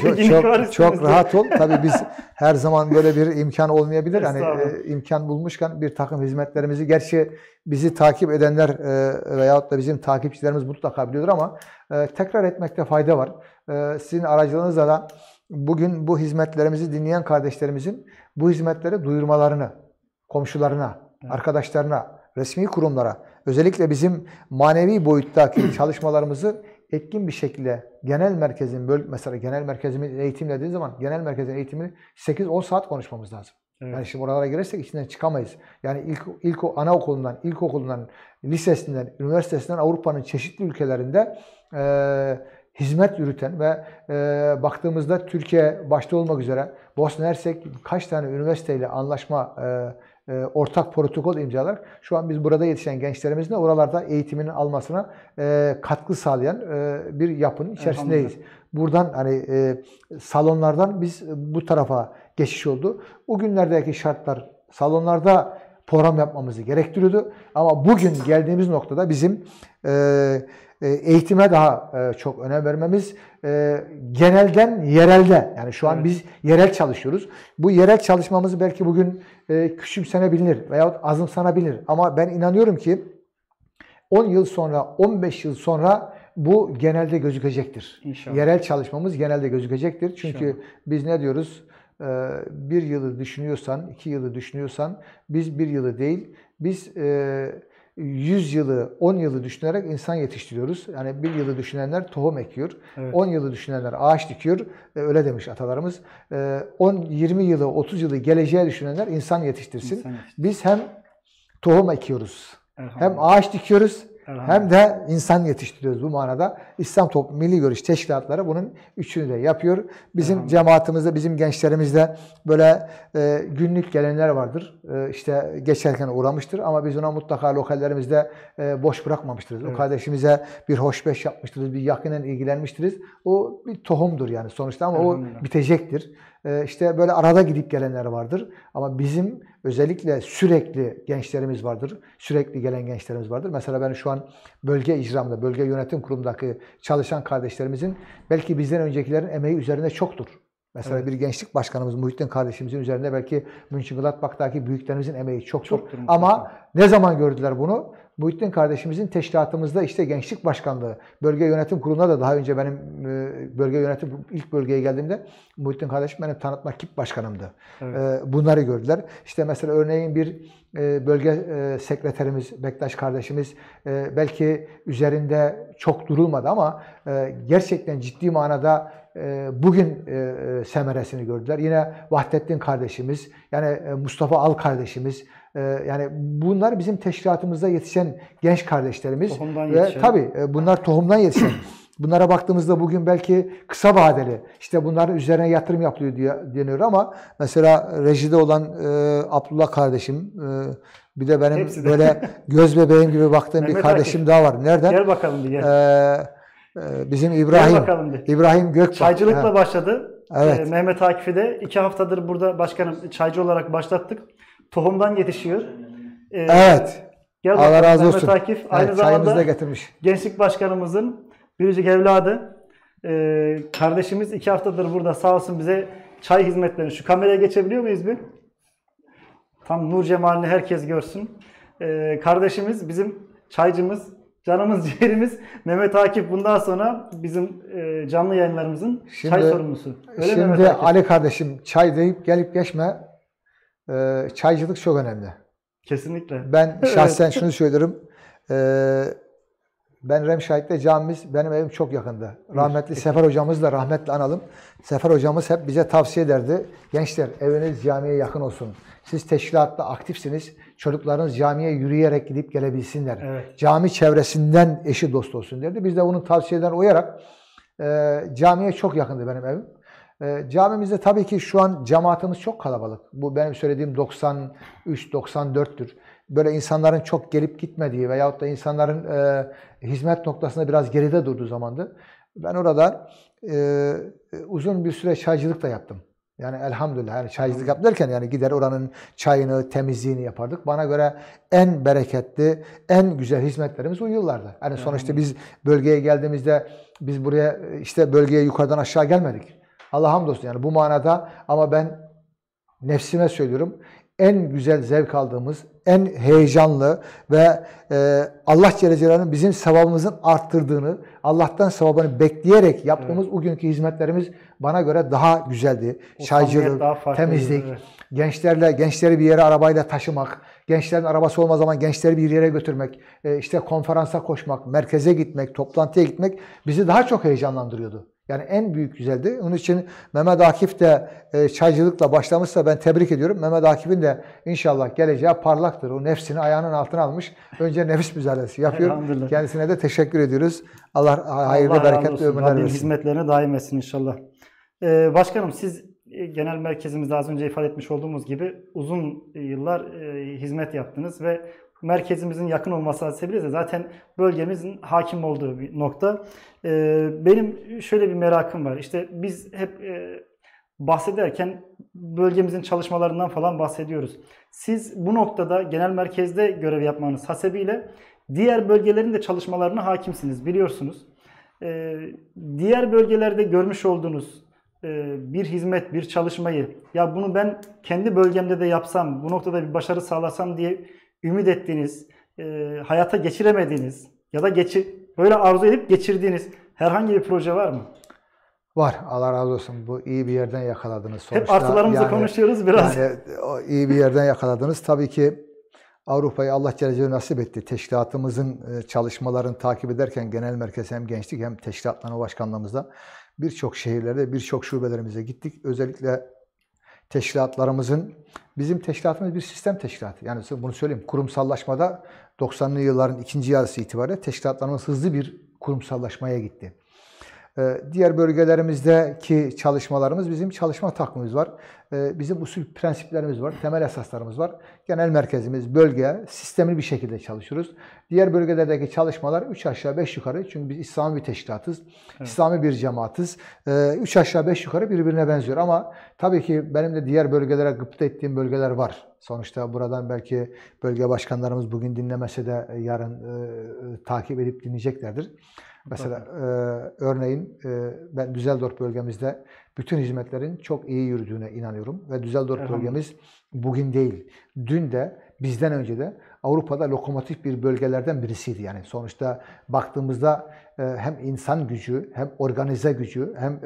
çok rahat ol. Tabii biz her zaman böyle bir imkan olmayabilir. Hani imkan bulmuşken bir takım hizmetlerimizi, gerçi bizi takip edenler veyahut da bizim takipçilerimiz mutlaka biliyordur ama tekrar etmekte fayda var. Sizin aracılığınızla da bugün bu hizmetlerimizi dinleyen kardeşlerimizin bu hizmetleri duyurmalarını komşularına, arkadaşlarına, resmi kurumlara, özellikle bizim manevi boyuttaki çalışmalarımızı etkin bir şekilde genel merkezin, mesela genel merkezimiz eğitim dediği zaman genel merkezin eğitimini 8-10 saat konuşmamız lazım. Evet. Yani şimdi oralara girersek içinden çıkamayız. Yani anaokulundan, ilkokulundan, lisesinden, üniversitesinden Avrupa'nın çeşitli ülkelerinde hizmet yürüten ve baktığımızda Türkiye başta olmak üzere Bosna Hersek kaç tane üniversiteyle anlaşma ortak protokol imzalar. Şu an biz burada yetişen gençlerimizin de oralarda eğitiminin almasına katkı sağlayan bir yapının içerisindeyiz. Buradan hani salonlardan biz bu tarafa geçiş oldu. O günlerdeki şartlar salonlarda program yapmamızı gerektiriyordu. Ama bugün geldiğimiz noktada bizim eğitime daha çok önem vermemiz, genelden yerelde, yani şu an biz yerel çalışıyoruz. Bu yerel çalışmamız belki bugün küçümsenebilir veyahut azımsanabilir ama ben inanıyorum ki 10 yıl sonra, 15 yıl sonra bu genelde gözükecektir. İnşallah. Yerel çalışmamız genelde gözükecektir. Çünkü İnşallah. Biz ne diyoruz? Bir yılı düşünüyorsan, 2 yılı düşünüyorsan biz bir yılı değil, biz 100 yılı, 10 yılı düşünerek insan yetiştiriyoruz. Yani bir yılı düşünenler tohum ekiyor. Evet. 10 yılı düşünenler ağaç dikiyor. Öyle demiş atalarımız. 20 yılı, 30 yılı geleceğe düşünenler insan yetiştirsin. Biz hem tohum ekiyoruz, hem ağaç dikiyoruz, hem de insan yetiştiriyoruz bu manada. İslam Toplumu Milli Görüş Teşkilatları bunun üçünü de yapıyor. Bizim cemaatimizde, bizim gençlerimizde böyle günlük gelenler vardır. İşte geçerken uğramıştır ama biz ona mutlaka lokallerimizde boş bırakmamıştırız. Evet. O kardeşimize bir hoşbeş yapmıştırız, bir yakinen ilgilenmiştiriz. O bir tohumdur yani sonuçta ama o bitecektir. İşte böyle arada gidip gelenler vardır. Ama bizim özellikle sürekli gençlerimiz vardır. Sürekli gelen gençlerimiz vardır. Mesela ben şu an bölge icramda, bölge yönetim kurumundaki çalışan kardeşlerimizin belki bizden öncekilerin emeği üzerinde çoktur. Mesela bir gençlik başkanımız Muhittin kardeşimizin üzerinde belki Mönchengladbach'taki büyüklerimizin emeği çoktur. Ama ne zaman gördüler bunu? Muhittin kardeşimizin teşkilatımızda işte gençlik başkanlığı, bölge yönetim kuruluna da daha önce benim bölge yönetim ilk bölgeye geldiğimde Muhittin kardeşim benim tanıtma KİP başkanımdı. Evet. Bunları gördüler. İşte mesela örneğin bir bölge sekreterimiz, Bektaş kardeşimiz belki üzerinde çok durulmadı ama gerçekten ciddi manada bugün semeresini gördüler. Yine Vahdettin kardeşimiz, yani Mustafa Al kardeşimiz, yani bunlar bizim teşkilatımızda yetişen genç kardeşlerimiz. Tohumdan yetişen. Tabii bunlar tohumdan yetişen. Bunlara baktığımızda bugün belki kısa vadeli, işte bunların üzerine yatırım yapılıyor diye deniyor ama mesela rejide olan Abdullah kardeşim, bir de benim böyle göz bebeğim gibi baktığım bir kardeşim daha var. Nereden?
Gel bakalım bir gel.
Bizim İbrahim Gökbak.
Çaycılıkla başladı. Evet. Mehmet Akif'i de 2 haftadır burada başkanım çaycı olarak başlattık. Tohumdan yetişiyor.
Evet.
Gel
Allah razı
Mehmet
olsun.
Akif aynı zamanda
getirmiş.
gençlik başkanımızın biricik evladı. Kardeşimiz 2 haftadır burada sağ olsun bize çay hizmetlerini. Şu kameraya geçebiliyor muyuz bir? Tam nur cemalini herkes görsün. Kardeşimiz bizim çaycımız, canımız ciğerimiz Mehmet Akif bundan sonra bizim canlı yayınlarımızın çay sorumlusu.
Öyle şimdi Ali kardeşim çay deyip gelip geçme. Çaycılık çok önemli.
Kesinlikle.
Ben şahsen şunu söylerim. Ben Remşahit'te camimiz benim evim çok yakında. Rahmetli Sefer hocamızla rahmetle analım. Sefer hocamız hep bize tavsiye ederdi. Gençler eviniz camiye yakın olsun. Siz teşkilatta aktifsiniz. Çocuklarınız camiye yürüyerek gidip gelebilsinler. Evet. Cami çevresinden eşi dost olsun derdi. Biz de onun tavsiyelerine uyarak camiye çok yakındı benim evim. Camimizde tabii ki şu an cemaatimiz çok kalabalık. Bu benim söylediğim 93-94'tür. Böyle insanların çok gelip gitmediği veyahut da insanların hizmet noktasında biraz geride durduğu zamandı. Ben orada uzun bir süre çaycılık da yaptım. Yani elhamdülillah yani çaycılık yap derken yani gider oranın çayını, temizliğini yapardık. Bana göre en bereketli, en güzel hizmetlerimiz o yıllarda. Yani sonuçta biz bölgeye geldiğimizde biz buraya işte bölgeye yukarıdan aşağı gelmedik. Allah hamdolsun yani bu manada ama ben nefsime söylüyorum. En güzel zevk aldığımız, en heyecanlı ve Allah Celle Celaluhu'nun bizim sevabımızın arttırdığını, Allah'tan sevabını bekleyerek yaptığımız o günkü hizmetlerimiz bana göre daha güzeldi. Çaycılık, temizlik, gençleri bir yere arabayla taşımak, gençlerin arabası olmaz zaman gençleri bir yere götürmek, işte konferansa koşmak, merkeze gitmek, toplantıya gitmek bizi daha çok heyecanlandırıyordu. Yani en büyük güzeldi. Onun için Mehmet Akif de çaycılıkla başlamışsa ben tebrik ediyorum. Mehmet Akif'in de inşallah geleceği parlaktır. O nefsini ayağının altına almış. Önce nefis mücadelesi yapıyor. Kendisine de teşekkür ediyoruz. Allah hayırlı, bereketli ömürler versin.
Hizmetlerine daim etsin inşallah. Başkanım siz genel merkezimizde az önce ifade etmiş olduğumuz gibi uzun yıllar hizmet yaptınız ve merkezimizin yakın olması hasebiyle de zaten bölgemizin hakim olduğu bir nokta. Benim şöyle bir merakım var. İşte biz hep bahsederken bölgemizin çalışmalarından falan bahsediyoruz. Siz bu noktada genel merkezde görev yapmanız hasebiyle diğer bölgelerin de çalışmalarına hakimsiniz biliyorsunuz. Diğer bölgelerde görmüş olduğunuz bir hizmet, bir çalışmayı ya bunu ben kendi bölgemde de yapsam, bu noktada bir başarı sağlasam diye ümit ettiğiniz, hayata geçiremediğiniz ya da böyle arzu edip geçirdiğiniz herhangi bir proje var mı?
Var. Allah razı olsun. Bu iyi bir yerden yakaladınız. Sonuçta
hep artılarımızı konuşuyoruz biraz.
Yani iyi bir yerden yakaladınız. Tabii ki Avrupa'yı Allah Celle Celaluhu nasip etti. Teşkilatımızın çalışmalarını takip ederken genel merkez hem gençlik hem teşkilatlarına başkanlığımızda birçok şehirlerde, birçok şubelerimize gittik. Özellikle teşkilatlarımızın, bizim teşkilatımız bir sistem teşkilatı. Yani bunu söyleyeyim, kurumsallaşmada 90'lı yılların ikinci yarısı itibariyle teşkilatlarımız hızlı bir kurumsallaşmaya gitti. Diğer bölgelerimizdeki çalışmalarımız, bizim çalışma takvimimiz var. Bizim usul prensiplerimiz var, temel esaslarımız var. Genel merkezimiz, bölge, sistemli bir şekilde çalışıyoruz. Diğer bölgelerdeki çalışmalar 3 aşağı 5 yukarı. Çünkü biz İslami bir teşkilatız, evet, İslami bir cemaatiz. 3 aşağı 5 yukarı birbirine benziyor. Ama tabii ki benim de diğer bölgelere gıpta ettiğim bölgeler var. Sonuçta buradan belki bölge başkanlarımız bugün dinlemese de yarın takip edip dinleyeceklerdir. Mesela örneğin ben Düsseldorf bölgemizde bütün hizmetlerin çok iyi yürüdüğüne inanıyorum. Ve Düsseldorf bölgemiz bugün değil, dün de bizden önce de Avrupa'da lokomotif bir bölgelerden birisiydi. Yani sonuçta baktığımızda hem insan gücü, hem organize gücü, hem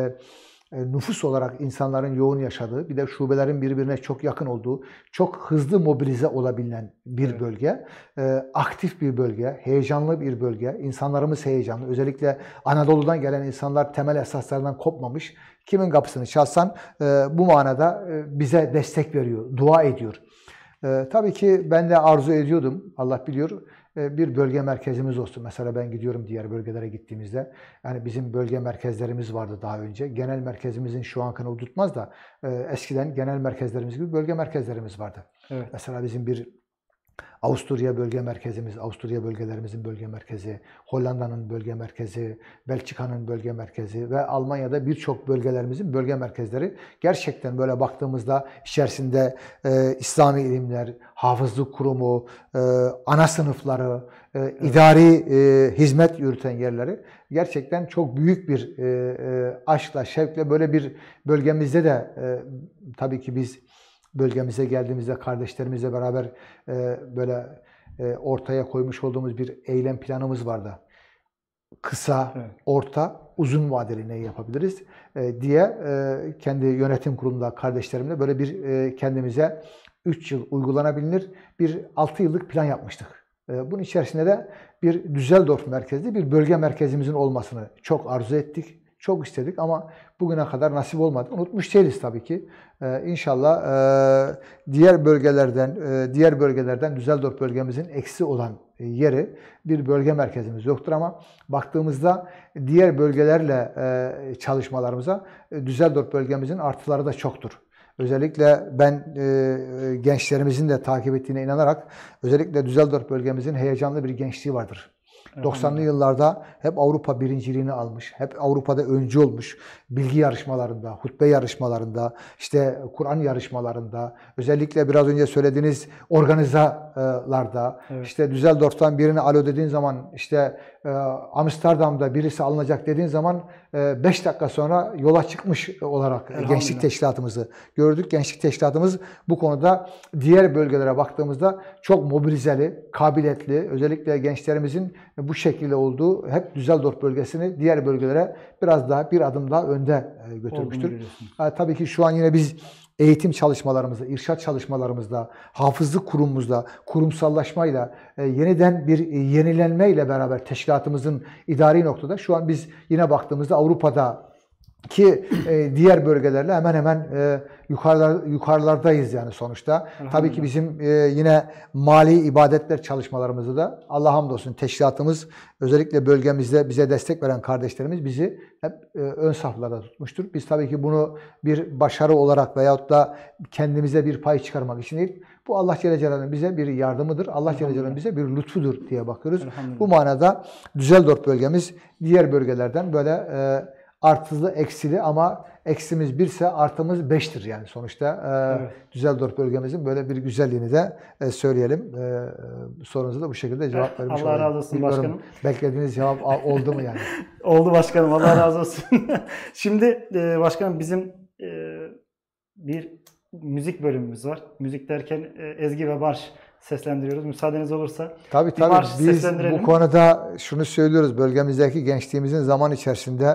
nüfus olarak insanların yoğun yaşadığı, bir de şubelerin birbirine çok yakın olduğu, çok hızlı mobilize olabilen bir bölge. Aktif bir bölge, heyecanlı bir bölge. İnsanlarımız heyecanlı. Özellikle Anadolu'dan gelen insanlar temel esaslardan kopmamış. Kimin kapısını çalsan bu manada bize destek veriyor, dua ediyor. Tabii ki ben de arzu ediyordum, Allah biliyor, bir bölge merkezimiz olsun. Mesela ben gidiyorum diğer bölgelere gittiğimizde. Yani bizim bölge merkezlerimiz vardı daha önce. Genel merkezimizin şu ankını tutmaz da eskiden genel merkezlerimiz gibi bölge merkezlerimiz vardı. Evet. Mesela bizim bir Avusturya bölge merkezimiz, Avusturya bölgelerimizin bölge merkezi, Hollanda'nın bölge merkezi, Belçika'nın bölge merkezi ve Almanya'da birçok bölgelerimizin bölge merkezleri gerçekten böyle baktığımızda içerisinde İslami ilimler, hafızlık kurumu, ana sınıfları, idari hizmet yürüten yerleri gerçekten çok büyük bir aşkla, şevkle böyle bir bölgemizde de tabii ki biz bölgemize geldiğimizde kardeşlerimizle beraber böyle ortaya koymuş olduğumuz bir eylem planımız vardı. Kısa, orta, uzun vadeli ne yapabiliriz diye kendi yönetim kurulunda kardeşlerimle böyle bir kendimize 3 yıl uygulanabilir bir 6 yıllık plan yapmıştık. Bunun içerisinde de bir Düsseldorf merkezli bir bölge merkezimizin olmasını çok arzu ettik. Çok istedik ama bugüne kadar nasip olmadı. Unutmuş değiliz tabii ki. İnşallah diğer bölgelerden Düsseldorf bölgemizin eksi olan yeri bir bölge merkezimiz yoktur ama baktığımızda diğer bölgelerle çalışmalarımıza Düsseldorf bölgemizin artıları da çoktur. Özellikle ben gençlerimizin de takip ettiğine inanarak özellikle Düsseldorf bölgemizin heyecanlı bir gençliği vardır. 90'lı yıllarda hep Avrupa birinciliğini almış, hep Avrupa'da öncü olmuş, bilgi yarışmalarında, hutbe yarışmalarında, işte Kur'an yarışmalarında, özellikle biraz önce söylediğiniz organizalarda, işte Düsseldorf'tan birini alo dediğin zaman, işte Amsterdam'da birisi alınacak dediğin zaman 5 dakika sonra yola çıkmış olarak gençlik teşkilatımızı gördük. Gençlik teşkilatımız bu konuda diğer bölgelere baktığımızda çok mobilizeli, kabiliyetli, özellikle gençlerimizin bu şekilde olduğu hep Düsseldorf bölgesini diğer bölgelere biraz daha bir adım daha önde götürmüştür. Tabii ki şu an yine biz eğitim çalışmalarımızda, irşat çalışmalarımızda, hafızlık kurumumuzda, kurumsallaşmayla, yeniden bir yenilenmeyle beraber teşkilatımızın idari noktada şu an biz yine baktığımızda Avrupa'da ki diğer bölgelerle hemen hemen yukarılardayız yani sonuçta. Tabii ki bizim yine mali ibadetler çalışmalarımızda da Allah hamdolsun teşkilatımız özellikle bölgemizde bize destek veren kardeşlerimiz bizi hep ön saflarda tutmuştur. Biz tabii ki bunu bir başarı olarak veyahut da kendimize bir pay çıkarmak için değil, bu Allah Celle Celaluhu'nun bize bir yardımıdır. Allah Celle Celaluhu'nun bize bir lütfudur diye bakıyoruz. Bu manada Düsseldorf bölgemiz diğer bölgelerden böyle artılı eksili ama eksimiz 1 ise artımız 5'tir yani sonuçta Düsseldorf bölgemizin böyle bir güzelliğini de söyleyelim. Sorunuza da bu şekilde cevap vermiş olayım.
Allah razı olsun başkanım.
Beklediğiniz cevap oldu mu yani?
Oldu başkanım. Allah razı olsun. Şimdi başkanım bizim bir müzik bölümümüz var. Müzik derken ezgi ve marş seslendiriyoruz. Müsaadeniz olursa.
Tabii biz bu konuda şunu söylüyoruz. Bölgemizdeki gençliğimizin zaman içerisinde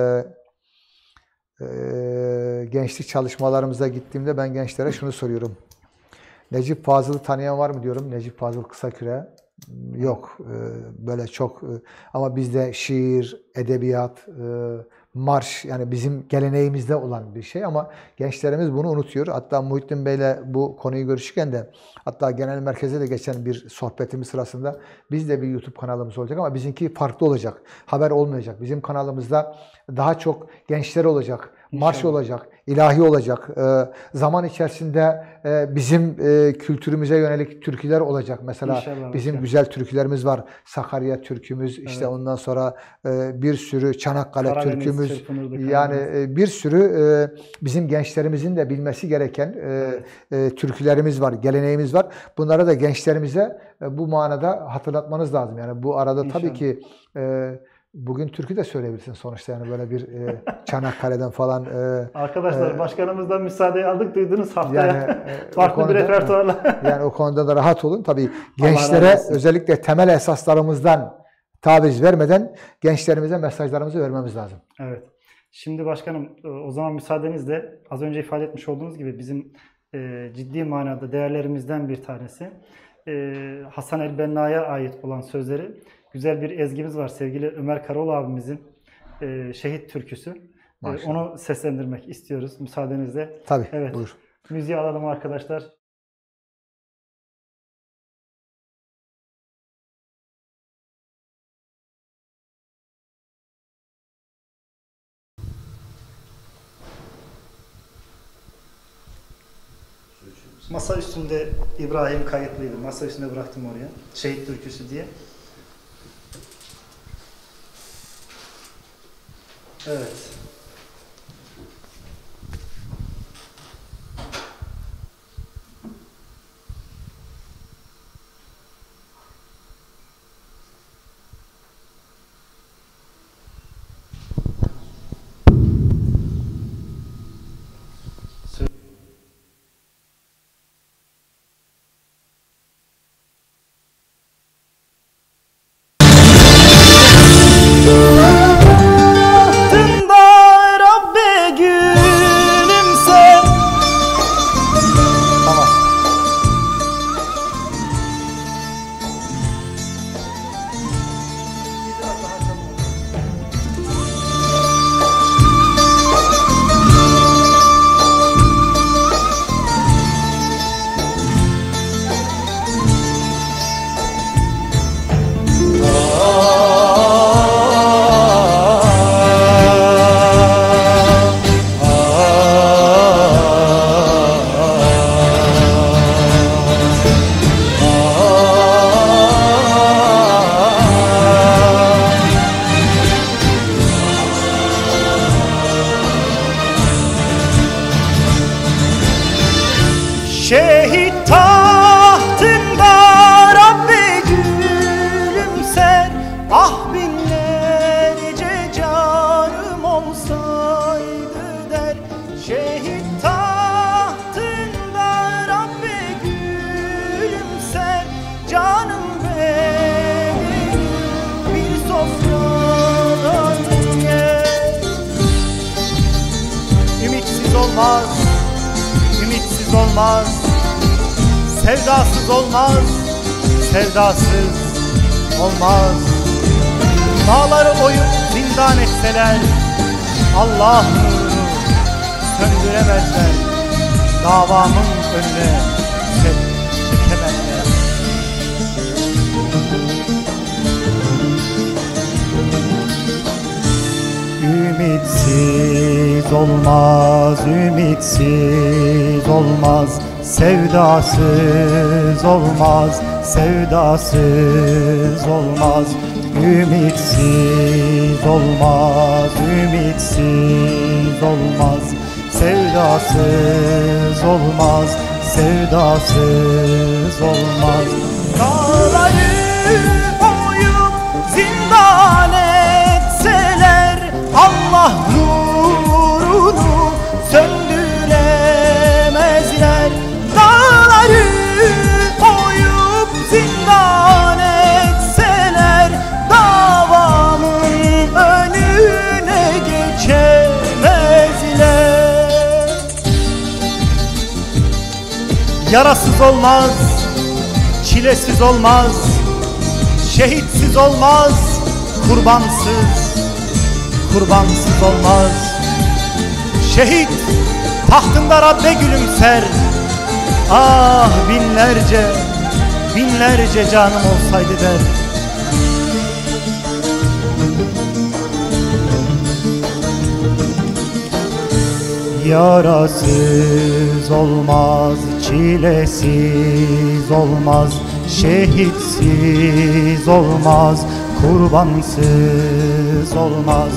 gençlik çalışmalarımıza gittiğimde ben gençlere şunu soruyorum. Necip Fazıl'ı tanıyan var mı diyorum. Necip Fazıl Kısaküre yok. Böyle çok ama bizde şiir, edebiyat, marş, yani bizim geleneğimizde olan bir şey ama gençlerimiz bunu unutuyor. Hatta Muhittin Bey'le bu konuyu görüşürken de, hatta genel merkeze de geçen bir sohbetimiz sırasında, biz de bir YouTube kanalımız olacak ama bizimki farklı olacak. Haber olmayacak. Bizim kanalımızda daha çok gençler olacak. Marş olacak, ilahi olacak. Zaman içerisinde bizim kültürümüze yönelik türküler olacak. Mesela
İnşallah,
bizim güzel türkülerimiz var. Sakarya türkümüz, işte ondan sonra bir sürü Çanakkale
Karadeniz,
türkümüz.
Çırpınırdı,
Yani bir sürü bizim gençlerimizin de bilmesi gereken türkülerimiz var, geleneğimiz var. Bunları da gençlerimize bu manada hatırlatmanız lazım. Yani bu arada
İnşallah.
tabii ki bugün türkü de söyleyebilirsin sonuçta, yani böyle bir Çanakkale'den falan.
Arkadaşlar başkanımızdan müsaade aldık, duydunuz, haftaya
Yani,
farklı bir
konuda,
repertuarla.
yani o konuda da rahat olun. Tabii
Allah
gençlere
razı olsun.
özellikle temel esaslarımızdan taviz vermeden gençlerimize mesajlarımızı vermemiz lazım.
Evet. Şimdi başkanım, o zaman müsaadenizle az önce ifade etmiş olduğunuz gibi bizim ciddi manada değerlerimizden bir tanesi Hasan el-Benna'ya ait olan sözleri, güzel bir ezgimiz var sevgili Ömer Karaoğlu abimizin Şehit Türküsü. Onu seslendirmek istiyoruz müsaadenizle.
Tabii,
evet.
buyur.
Müziği alalım arkadaşlar. Masa üstünde İbrahim kayıtlıydı. Masa üstünde bıraktım oraya. Şehit Türküsü diye. Evet. Şehit tahtında Rabbi gülümser, ah binlerce canım olsaydı der. Şehit tahtında Rabbi gülümser, canım benim bir sofradan yer. Ümitsiz olmaz, ümitsiz olmaz, sevdasız olmaz, sevdasız olmaz. Dağları oyup zindan etseler, Allah nurunu söndüremezler. Davamın önüne çekemezler. Ümitsiz olmaz, ümitsiz olmaz, sevdasız olmaz, sevdasız olmaz. Ümitsiz olmaz, ümitsiz olmaz, sevdasız olmaz, sevdasız olmaz. Dağları oyup zindan etseler, Allah nurunu söndüremezler. Dağları oyup zindan etseler, davamın önüne geçemezler. Yarasız olmaz, çilesiz olmaz, şehitsiz olmaz, kurbansız kurbansız olmaz. Şehit tahtında Rabbe gülümser. Ah binlerce, binlerce canım olsaydı der. Yarasız olmaz, çilesiz olmaz, şehitsiz olmaz, kurbansız olmaz.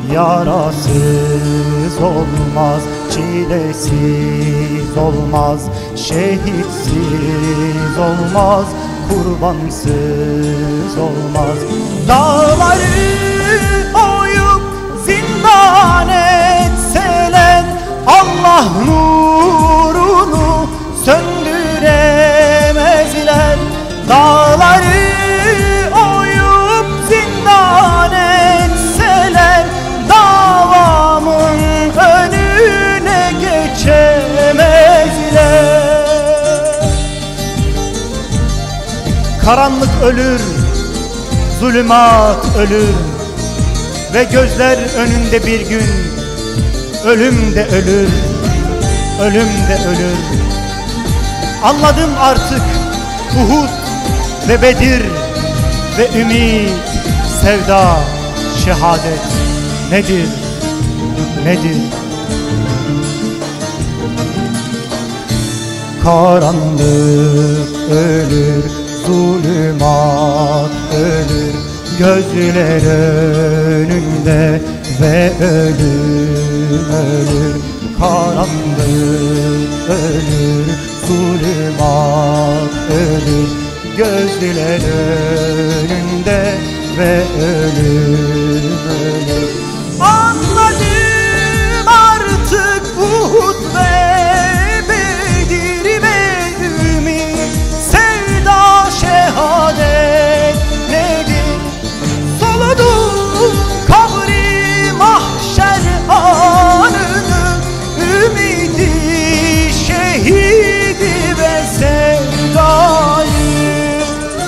Yarasız olmaz, çilesiz olmaz, şehitsiz olmaz, kurbansız olmaz. Dağları oyup zindan etseler, Allah nurunu söndüremezler. Dağları oyup zindan etseler, davamın önüne geçemezler. Karanlık ölür, zulümat ölür ve gözler önünde bir gün ölüm de ölür, ölüm de ölür. Anladım artık Uhud ve Bedir ve ümit, sevda, şehadet nedir, nedir? Karanlık ölür, zulümat ölür, gözler önünde ve ölüm ölür. Karanlık ölür, zulümat ölür, gözler önünde ve ölüm ölür. Anladım artık Uhud ve Bedir ve ümit, sevda, şehadet nedir? Soludum kabri mahşer anını, ümidi, şehidi ve sevdayı.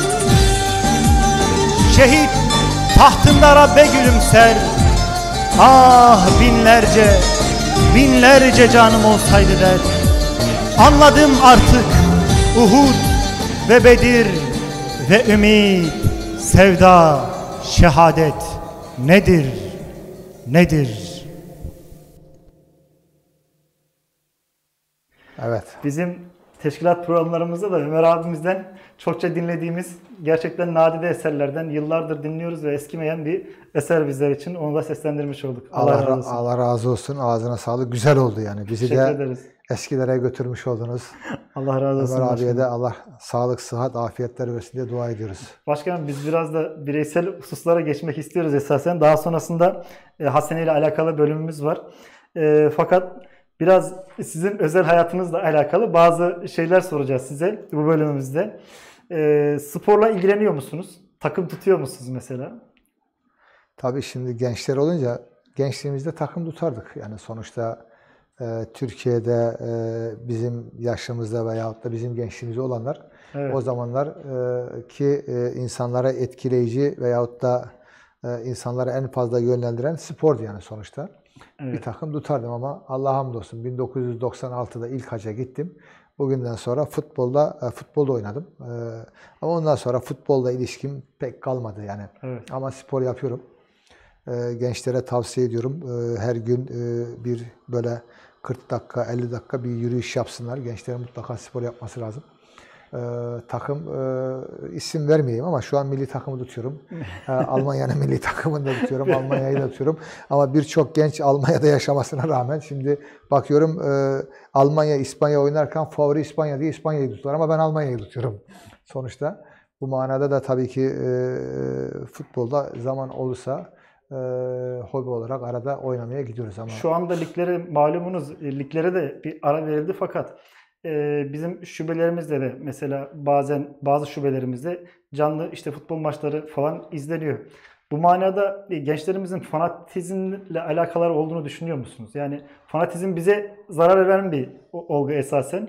Şehit tahtında Rabbe gülümser. Ah binlerce, binlerce canım olsaydı der. Anladım artık Uhud ve Bedir ve ümit, sevda, şehadet nedir, nedir?
Evet.
Bizim teşkilat programlarımızda da Ömer abimizden çokça dinlediğimiz gerçekten nadide eserlerden yıllardır dinliyoruz ve eskimeyen bir eser bizler için. Onu da seslendirmiş olduk. Allah razı olsun.
Allah razı olsun. Ağzına sağlık. Güzel oldu yani. Bizi
Teşekkür
de
ederiz.
eskilere götürmüş oldunuz.
Allah razı olsun.
Ömer abiye
başkanım.
de Allah sağlık, sıhhat, afiyetler versin diye dua ediyoruz.
Başkanım biz biraz da bireysel hususlara geçmek istiyoruz esasen. Daha sonrasında Hasene ile alakalı bölümümüz var. Fakat biraz sizin özel hayatınızla alakalı bazı şeyler soracağız size bu bölümümüzde. Sporla ilgileniyor musunuz? Takım tutuyor musunuz mesela?
Tabii şimdi gençler olunca gençliğimizde takım tutardık. Yani sonuçta Türkiye'de bizim yaşımızda veyahut da bizim gençliğimizde olanlar
Evet.
o zamanlar ki insanlara etkileyici veyahut da insanları en fazla yönlendiren spordu yani sonuçta.
Evet.
Bir takım tutardım ama Allah'a hamdolsun 1996'da ilk hacca gittim. Bugünden sonra futbolda oynadım. Ama ondan sonra futbolla ilişkim pek kalmadı yani.
Evet.
Ama spor yapıyorum. Gençlere tavsiye ediyorum. Her gün bir böyle 40 dakika, 50 dakika bir yürüyüş yapsınlar. Gençlerin mutlaka spor yapması lazım. Takım isim vermeyeyim ama şu an milli takımı tutuyorum. Almanya'nın milli takımını da tutuyorum. Almanya'yı da tutuyorum. Ama birçok genç Almanya'da yaşamasına rağmen şimdi bakıyorum Almanya, İspanya oynarken favori İspanya diye İspanya'yı tutuyorlar ama ben Almanya'yı tutuyorum sonuçta. Bu manada da tabii ki futbolda zaman olursa hobi olarak arada oynamaya gidiyoruz ama.
Şu anda liglere malumunuz liglere de bir ara verildi fakat bizim şubelerimizde de mesela bazen bazı şubelerimizde canlı işte futbol maçları falan izleniyor. Bu manada gençlerimizin fanatizmle alakaları olduğunu düşünüyor musunuz? Yani fanatizm bize zarar veren bir olgu esasen.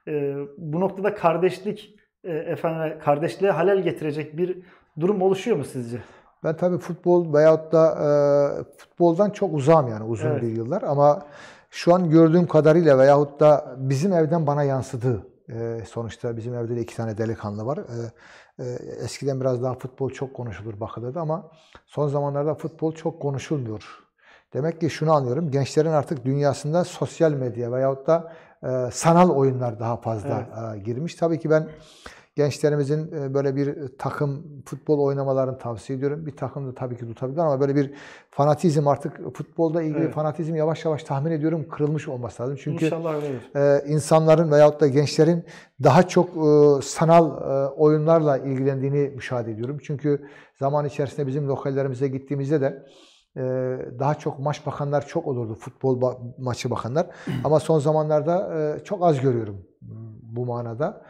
Bu noktada kardeşliğe halel getirecek bir durum oluşuyor mu sizce?
Ben tabii futbol veyahut da futboldan çok uzağım yani uzun
Evet.
bir yıllar ama şu an gördüğüm kadarıyla veyahut da bizim evden bana yansıdığı sonuçta bizim evde de 2 tane delikanlı var. Eskiden biraz daha futbol çok konuşulur Bakü'de ama son zamanlarda futbol çok konuşulmuyor. Demek ki şunu anlıyorum, gençlerin artık dünyasında sosyal medya veyahut da sanal oyunlar daha fazla girmiş. Tabii ki ben gençlerimizin böyle bir takım futbol oynamalarını tavsiye ediyorum. Bir takım da tabii ki tutabilir ama böyle bir fanatizm artık futbolda ilgili fanatizm yavaş yavaş tahmin ediyorum kırılmış olması lazım. Çünkü
İnşallah öyledir.
insanların veyahut da gençlerin daha çok sanal oyunlarla ilgilendiğini müşahede ediyorum. Çünkü zaman içerisinde bizim lokallerimize gittiğimizde de daha çok maç bakanlar çok olurdu. Futbol maçı bakanlar. Ama son zamanlarda çok az görüyorum bu manada.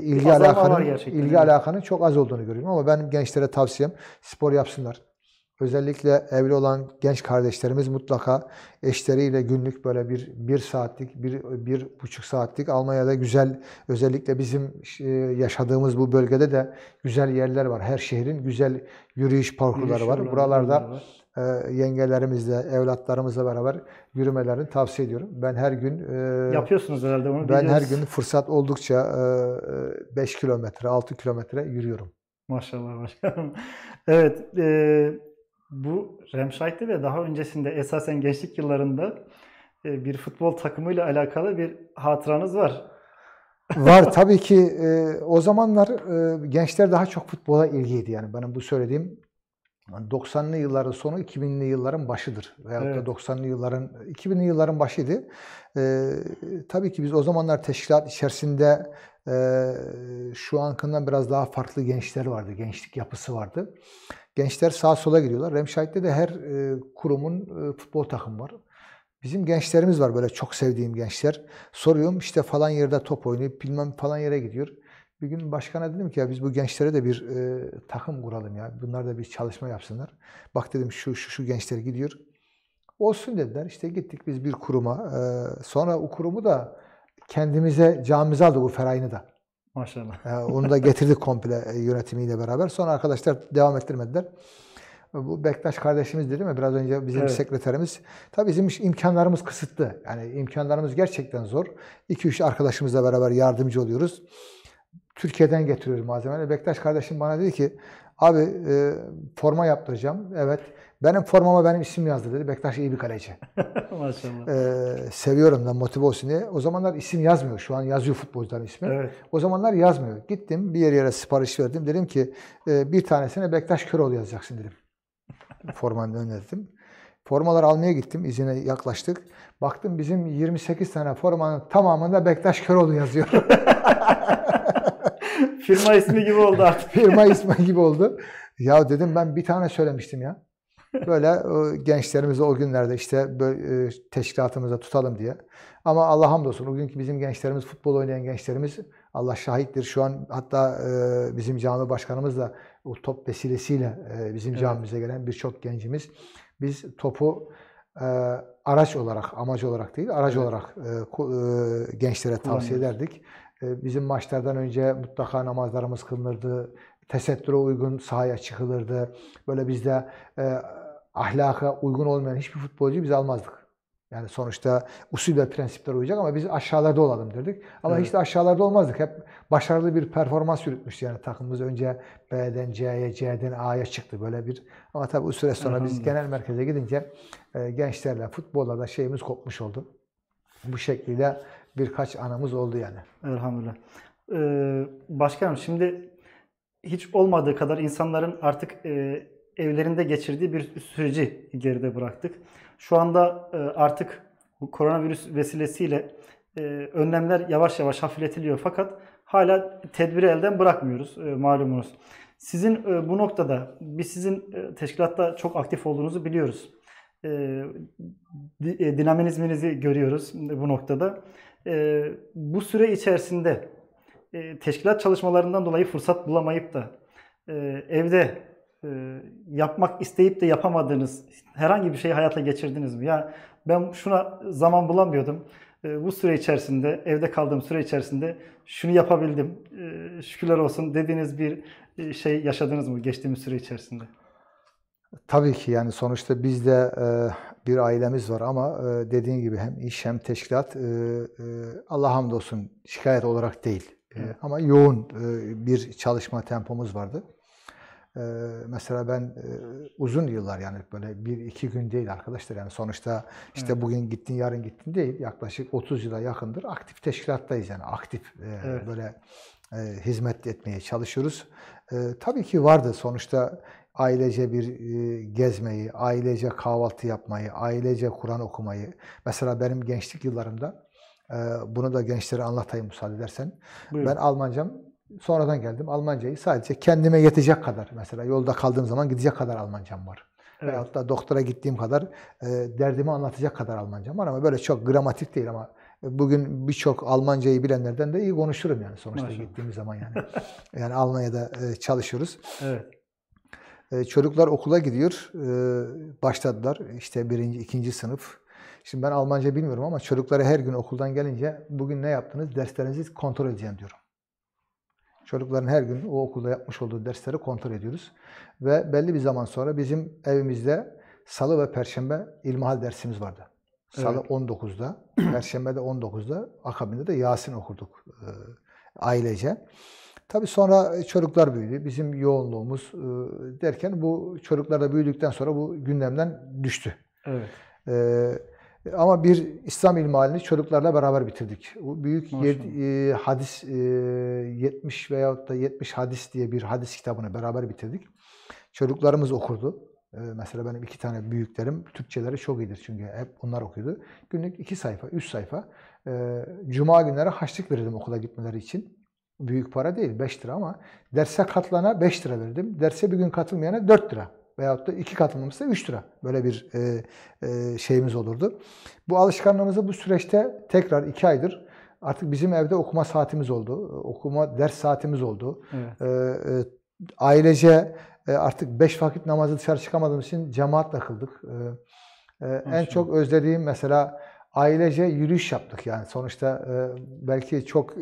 İlgi alakanın çok az olduğunu görüyorum ama ben gençlere tavsiyem spor yapsınlar. Özellikle evli olan genç kardeşlerimiz mutlaka eşleriyle günlük böyle bir saatlik, 1,5 saatlik Almanya'da güzel, özellikle bizim yaşadığımız bu bölgede de güzel yerler var. Her şehrin güzel yürüyüş parkurları var. Buralarda yengelerimizle, evlatlarımızla beraber yürümelerini tavsiye ediyorum. Ben her gün
yapıyorsunuz herhalde onu.
Ben her gün fırsat oldukça 5 kilometre, 6 kilometre yürüyorum.
Maşallah başkanım. Evet, bu Remscheide'de de daha öncesinde esasen gençlik yıllarında bir futbol takımıyla alakalı bir hatıranız var.
Var tabii ki. O zamanlar gençler daha çok futbola ilgiydi. Yani benim bu söylediğim 90'lı yılların sonu 2000'li yılların başıdır. Veyahut da 90'lı yılların 2000'li yılların başıydı. Tabii ki biz o zamanlar teşkilat içerisinde şu ankından biraz daha farklı gençler vardı. Gençlik yapısı vardı. Gençler sağa sola gidiyorlar. Remscheide'de de her kurumun futbol takımı var. Bizim gençlerimiz var böyle çok sevdiğim gençler. Soruyorum işte falan yerde top oynayıp bilmem falan yere gidiyor. Bir gün başkana dedim ki ya biz bu gençlere de bir takım kuralım ya. Bunlar da bir çalışma yapsınlar. Bak dedim şu gençler gidiyor. Olsun dediler. İşte gittik biz bir kuruma. Sonra o kurumu da kendimize camimize aldık, o Feray'ını da.
Maşallah.
Onu da getirdik komple yönetimiyle beraber. Sonra arkadaşlar devam ettirmediler. Bu Bektaş kardeşimiz dedi mi? Biraz önce bizim sekreterimiz. Tabii bizim imkanlarımız kısıtlı. Yani imkanlarımız gerçekten zor. 2-3 arkadaşımızla beraber yardımcı oluyoruz. Türkiye'den getiriyoruz malzemeleri. Bektaş kardeşim bana dedi ki abi forma yaptıracağım. Evet. Benim formama benim isim yazdı dedi. Bektaş iyi bir kaleci.
Maşallah.
Seviyorum da motive olsun diye. O zamanlar isim yazmıyor. Şu an yazıyor futbolcuların ismi.
Evet.
O zamanlar yazmıyor. Gittim bir yere sipariş verdim. Dedim ki bir tanesine Bektaş Köroğlu yazacaksın dedim. Formanı önerdim. Formaları almaya gittim. İzine yaklaştık. Baktım bizim 28 tane formanın tamamında Bektaş Köroğlu yazıyor.
Firma ismi gibi oldu artık.
Firma ismi gibi oldu. Ya dedim ben bir tane söylemiştim ya. Böyle gençlerimizi o günlerde işte böyle, teşkilatımıza tutalım diye. Ama Allah hamdolsun o günkü bizim gençlerimiz, futbol oynayan gençlerimiz Allah şahittir. Şu an hatta bizim cami başkanımız da o top vesilesiyle bizim camimize gelen birçok gencimiz. Biz topu araç olarak, amacı olarak değil, aracı olarak gençlere tavsiye ederdik. Bizim maçlardan önce mutlaka namazlarımız kılınırdı. Tesettüre uygun sahaya çıkılırdı. Böyle bizde ahlaka uygun olmayan hiçbir futbolcuyu biz almazdık. Yani sonuçta usul ve prensipler uyacak ama biz aşağılarda olalım dedik. Ama hiç de aşağılarda olmazdık. Hep başarılı bir performans yürütmüştü yani takımımız. Önce B'den C'ye, C'den A'ya çıktı böyle bir. Ama tabii o süre sonra biz genel merkeze gidince gençlerle, futbolla da şeyimiz kopmuş oldu. Bu şekliyle birkaç anımız oldu yani.
Elhamdülillah. Başkanım şimdi hiç olmadığı kadar insanların artık evlerinde geçirdiği bir süreci geride bıraktık. Şu anda artık bu koronavirüs vesilesiyle önlemler yavaş yavaş hafifletiliyor fakat hala tedbiri elden bırakmıyoruz malumunuz. Sizin bu noktada biz sizin teşkilatta çok aktif olduğunuzu biliyoruz. Dinamizminizi görüyoruz bu noktada. Bu süre içerisinde teşkilat çalışmalarından dolayı fırsat bulamayıp da evde yapmak isteyip de yapamadığınız herhangi bir şeyi hayata geçirdiniz mi? Ya ben şuna zaman bulamıyordum. Bu süre içerisinde, evde kaldığım süre içerisinde şunu yapabildim. Şükürler olsun dediğiniz bir şey yaşadınız mı geçtiğimiz süre içerisinde?
Tabii ki yani sonuçta bizde bir ailemiz var ama dediğin gibi hem iş hem teşkilat Allah hamdolsun şikayet olarak değil. Ama yoğun bir çalışma tempomuz vardı. Mesela ben uzun yıllar yani böyle bir iki gün değil arkadaşlar yani sonuçta işte
Evet.
bugün gittin yarın gittin değil yaklaşık 30 yıla yakındır aktif teşkilattayız yani aktif
Evet.
böyle hizmet etmeye çalışıyoruz. Tabii ki vardı sonuçta ailece bir gezmeyi, ailece kahvaltı yapmayı, ailece Kur'an okumayı. Mesela benim gençlik yıllarımda bunu da gençlere anlatayım müsaade edersen. Ben
Buyurun.
Almancam sonradan geldim. Almancayı sadece kendime yetecek kadar mesela yolda kaldığım zaman gidecek kadar Almancam var.
Evet.
Veyahut da doktora gittiğim kadar derdimi anlatacak kadar Almancam var ama böyle çok gramatik değil ama bugün birçok Almancayı bilenlerden de iyi konuşurum yani sonuçta
Maşallah.
gittiğimiz zaman yani. Yani Almanya'da çalışıyoruz.
Evet.
Çocuklar okula gidiyor. Başladılar işte birinci, ikinci sınıf. Şimdi ben Almanca bilmiyorum ama çocuklara her gün okuldan gelince bugün ne yaptınız? Derslerinizi kontrol edeceğim diyorum. Çocukların her gün o okulda yapmış olduğu dersleri kontrol ediyoruz. Ve belli bir zaman sonra bizim evimizde Salı ve Perşembe ilmihal dersimiz vardı. Salı
Evet.
19'da, Perşembe de 19'da, akabinde de Yasin okurduk ailece. Tabii sonra çocuklar büyüdü. Bizim yoğunluğumuz derken bu çocuklar da büyüdükten sonra bu gündemden düştü.
Evet.
Ama bir İslam ilmihalini çocuklarla beraber bitirdik. O büyük
Maşallah.
hadis 70 veyahut da 70 hadis diye bir hadis kitabını beraber bitirdik. Çocuklarımız okurdu. Mesela benim 2 tane büyüklerim Türkçeleri çok iyidir çünkü hep onlar okuyordu. Günlük 2 sayfa, 3 sayfa. Cuma günleri harçlık verirdim okula gitmeleri için. Büyük para değil 5 lira ama derse katılana 5 lira verdim. Derse bir gün katılmayana 4 lira. Veyahut da 2 katılmamışsa 3 lira. Böyle bir şeyimiz olurdu. Bu alışkanlığımızı bu süreçte tekrar 2 aydır artık bizim evde okuma saatimiz oldu. Okuma ders saatimiz oldu.
Evet.
Ailece artık 5 vakit namazı dışarı çıkamadığımız için cemaatle kıldık. En
Maşallah.
çok özlediğim mesela ailece yürüyüş yaptık yani sonuçta belki çok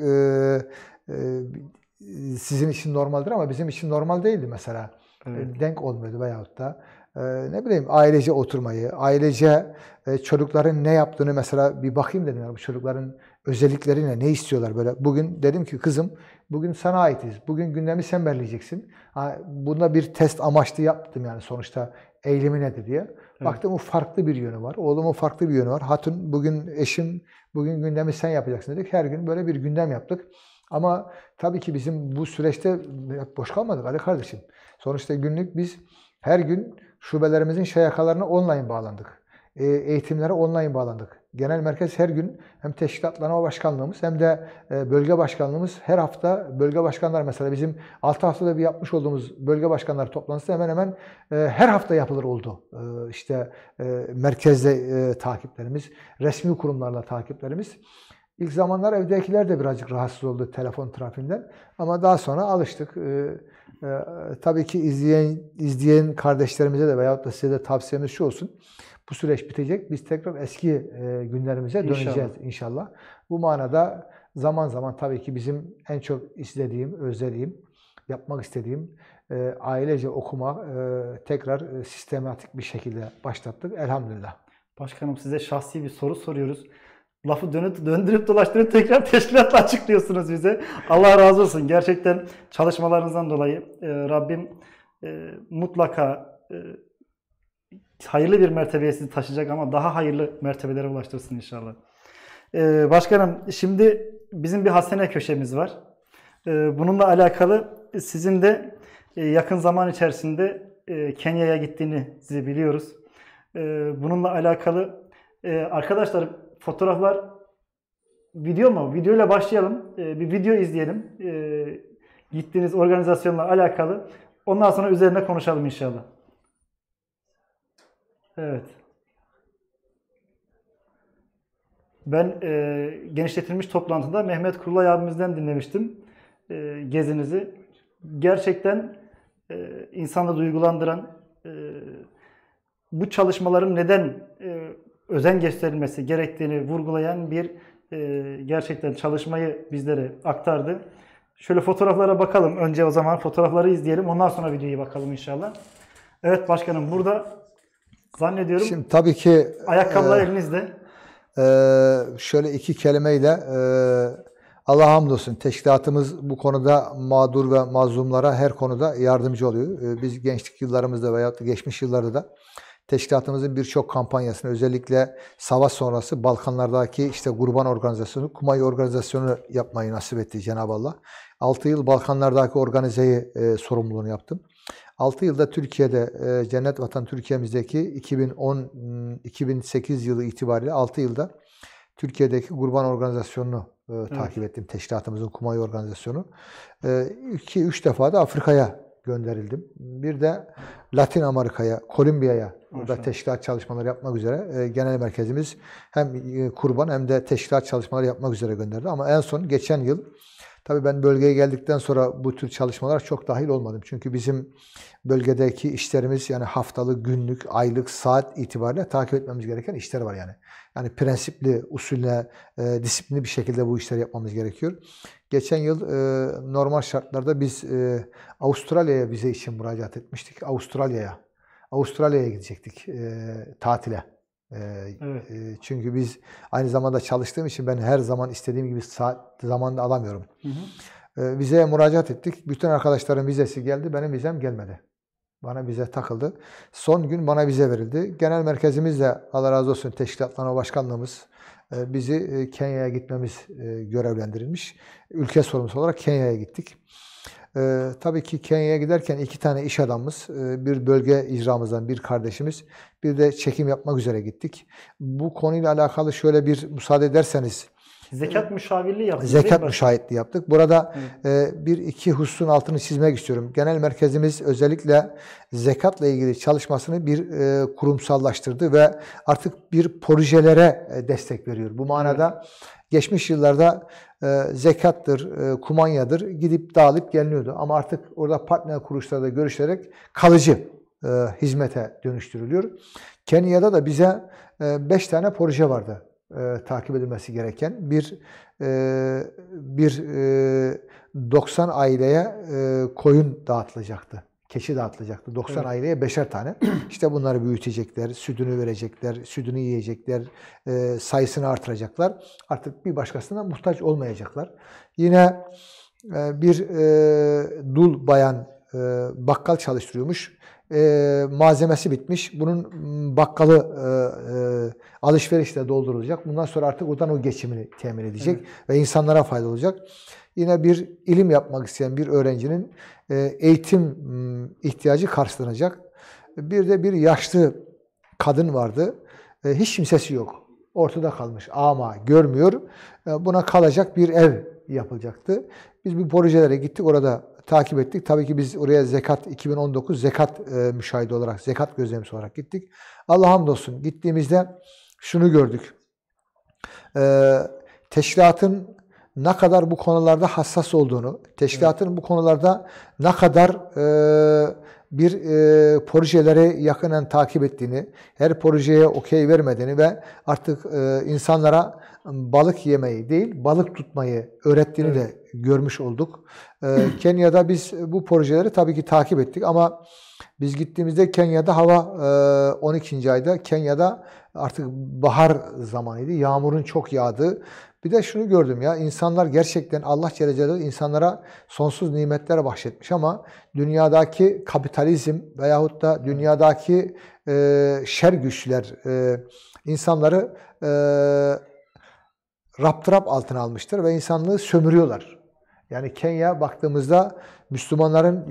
sizin için normaldir ama bizim için normal değildi mesela.
Evet.
Denk olmuyordu veyahut da ne bileyim ailece oturmayı, ailece çocukların ne yaptığını mesela bir bakayım dedim. Yani bu çocukların özellikleri ne istiyorlar böyle. Bugün dedim ki kızım bugün sana aitiz. Bugün gündemi sen belirleyeceksin. Bunda bir test amaçlı yaptım yani sonuçta eğilimi nedir diye.
Evet.
Baktım o farklı bir yönü var. Oğlumun farklı bir yönü var. Hatun bugün eşim bugün gündemi sen yapacaksın dedik. Her gün böyle bir gündem yaptık. Ama tabii ki bizim bu süreçte boş kalmadık Ali kardeşim. Sonuçta günlük biz her gün şubelerimizin şayakalarına online bağlandık. Eğitimlere online bağlandık. Genel merkez her gün hem teşkilatlanma başkanlığımız hem de bölge başkanlığımız her hafta bölge başkanlar mesela bizim 6 haftada bir yapmış olduğumuz bölge başkanları toplantısı hemen hemen her hafta yapılır oldu. İşte merkezde takiplerimiz, resmi kurumlarla takiplerimiz. İlk zamanlar evdekiler de birazcık rahatsız oldu telefon trafiğinden. Ama daha sonra alıştık. Tabii ki izleyen kardeşlerimize de veyahut da size de tavsiyemiz şu olsun. Bu süreç bitecek. Biz tekrar eski günlerimize döneceğiz inşallah. Bu manada zaman zaman tabii ki bizim en çok istediğim, özlediğim, yapmak istediğim ailece okuma tekrar sistematik bir şekilde başlattık. Elhamdülillah.
Başkanım size şahsi bir soru soruyoruz. Lafı döndürüp dolaştırıp tekrar teşkilatla açıklıyorsunuz bize. Allah razı olsun. Gerçekten çalışmalarınızdan dolayı Rabbim mutlaka hayırlı bir mertebeye sizi taşıyacak ama daha hayırlı mertebelere ulaştırsın inşallah. Başkanım şimdi bizim bir Hasene köşemiz var. Bununla alakalı sizin de yakın zaman içerisinde Kenya'ya gittiğinizi biliyoruz. Bununla alakalı arkadaşlar fotoğraflar video mu? Videoyla başlayalım. Bir video izleyelim. Gittiğiniz organizasyonla alakalı. Ondan sonra üzerine konuşalım inşallah. Evet. Ben genişletilmiş toplantıda Mehmet Kurulay abimizden dinlemiştim gezinizi. Gerçekten insanı duygulandıran, bu çalışmaların neden özen gösterilmesi gerektiğini vurgulayan bir gerçekten çalışmayı bizlere aktardı. Şöyle fotoğraflara bakalım. Önce o zaman fotoğrafları izleyelim. Ondan sonra videoya bakalım inşallah. Evet başkanım, burada zannediyorum
Şimdi tabii ki
ayakkabılar elinizde.
şöyle iki kelimeyle Allah'a hamdolsun teşkilatımız bu konuda mağdur ve mazlumlara her konuda yardımcı oluyor. Biz gençlik yıllarımızda veyahut da geçmiş yıllarda da teşkilatımızın birçok kampanyasını, özellikle savaş sonrası Balkanlardaki işte Kurban Organizasyonu, Kumay Organizasyonu yapmayı nasip etti Cenab-ı Allah. 6 yıl Balkanlardaki organizeyi sorumluluğunu yaptım. 6 yılda Türkiye'de, Cennet Vatan Türkiye'mizdeki 2008 yılı itibariyle 6 yılda Türkiye'deki Kurban Organizasyonu'nu takip ettim. Teşkilatımızın Kumay Organizasyonu. 2-3 defa da Afrika'ya gönderildim. Bir de Latin Amerika'ya, Kolombiya'ya burada teşkilat çalışmaları yapmak üzere genel merkezimiz hem kurban hem de teşkilat çalışmaları yapmak üzere gönderdi. Ama en son geçen yıl, tabii ben bölgeye geldikten sonra bu tür çalışmalar çok dahil olmadım. Çünkü bizim bölgedeki işlerimiz, yani haftalık, günlük, aylık, saat itibariyle takip etmemiz gereken işler var yani. Yani prensipli, usulüne, disiplinli bir şekilde bu işleri yapmamız gerekiyor. Geçen yıl normal şartlarda biz Avustralya'ya vize için müracaat etmiştik. Avustralya'ya gidecektik tatile.
Evet.
Çünkü biz aynı zamanda çalıştığım için ben her zaman istediğim gibi saat zamanında alamıyorum. Vizeye müracaat ettik. Bütün arkadaşların vizesi geldi. Benim vizem gelmedi. Bana vize takıldı. Son gün bana vize verildi. Genel merkezimizle, Allah razı olsun, Teşkilatlanma Başkanlığımız bizi Kenya'ya gitmemiz görevlendirilmiş. Ülke sorumlusu olarak Kenya'ya gittik. Tabii ki Kenya'ya giderken 2 tane iş adamımız, bir bölge icramızdan bir kardeşimiz, bir de çekim yapmak üzere gittik. Bu konuyla alakalı şöyle bir müsaade ederseniz,
Zekat müşavirliği yaptık.
zekat müşahitliği yaptık. Burada bir iki hususun altını çizmek istiyorum. Genel merkezimiz özellikle zekatla ilgili çalışmasını bir kurumsallaştırdı ve artık bir projelere destek veriyor. Bu manada geçmiş yıllarda zekattır, kumanyadır gidip dağılıp geliniyordu. Ama artık orada partner kuruluşlarla görüşerek kalıcı hizmete dönüştürülüyor. Kenya'da da bize 5 tane proje vardı takip edilmesi gereken. Bir 90 aileye koyun dağıtılacaktı. Keçi dağıtılacaktı. 90 aileye 5'er tane. İşte bunları büyütecekler, sütünü verecekler, sütünü yiyecekler, sayısını artıracaklar. Artık bir başkasına muhtaç olmayacaklar. Yine bir dul bayan bakkal çalıştırıyormuş. Malzemesi bitmiş. Bunun bakkalı alışverişle doldurulacak. Bundan sonra artık oradan o geçimini temin edecek ve insanlara fayda olacak. Yine bir ilim yapmak isteyen bir öğrencinin eğitim ihtiyacı karşılanacak. Bir de bir yaşlı kadın vardı. Hiç kimsesi yok. Ortada kalmış. Ama görmüyor. Buna kalacak bir ev yapılacaktı. Biz bu projelere gittik. Orada takip ettik. Tabii ki biz oraya zekat 2019 zekat müşahidi olarak, zekat gözlemcisi olarak gittik. Allah hamdolsun gittiğimizde şunu gördük. Teşkilatın ne kadar bu konularda hassas olduğunu, teşkilatın bu konularda ne kadar bir projeleri yakından takip ettiğini, her projeye okey vermediğini ve artık insanlara balık yemeyi değil, balık tutmayı öğrettiğini de görmüş olduk. Kenya'da biz bu projeleri tabii ki takip ettik ama biz gittiğimizde Kenya'da hava 12. ayda, Kenya'da artık bahar zamanıydı. Yağmurun çok yağdığı. Bir de şunu gördüm ya, insanlar gerçekten Allah Celle Celaluhu insanlara sonsuz nimetler bahşetmiş ama dünyadaki kapitalizm veyahut da dünyadaki şer güçler insanları raptırap altına almıştır ve insanlığı sömürüyorlar. Yani Kenya baktığımızda Müslümanların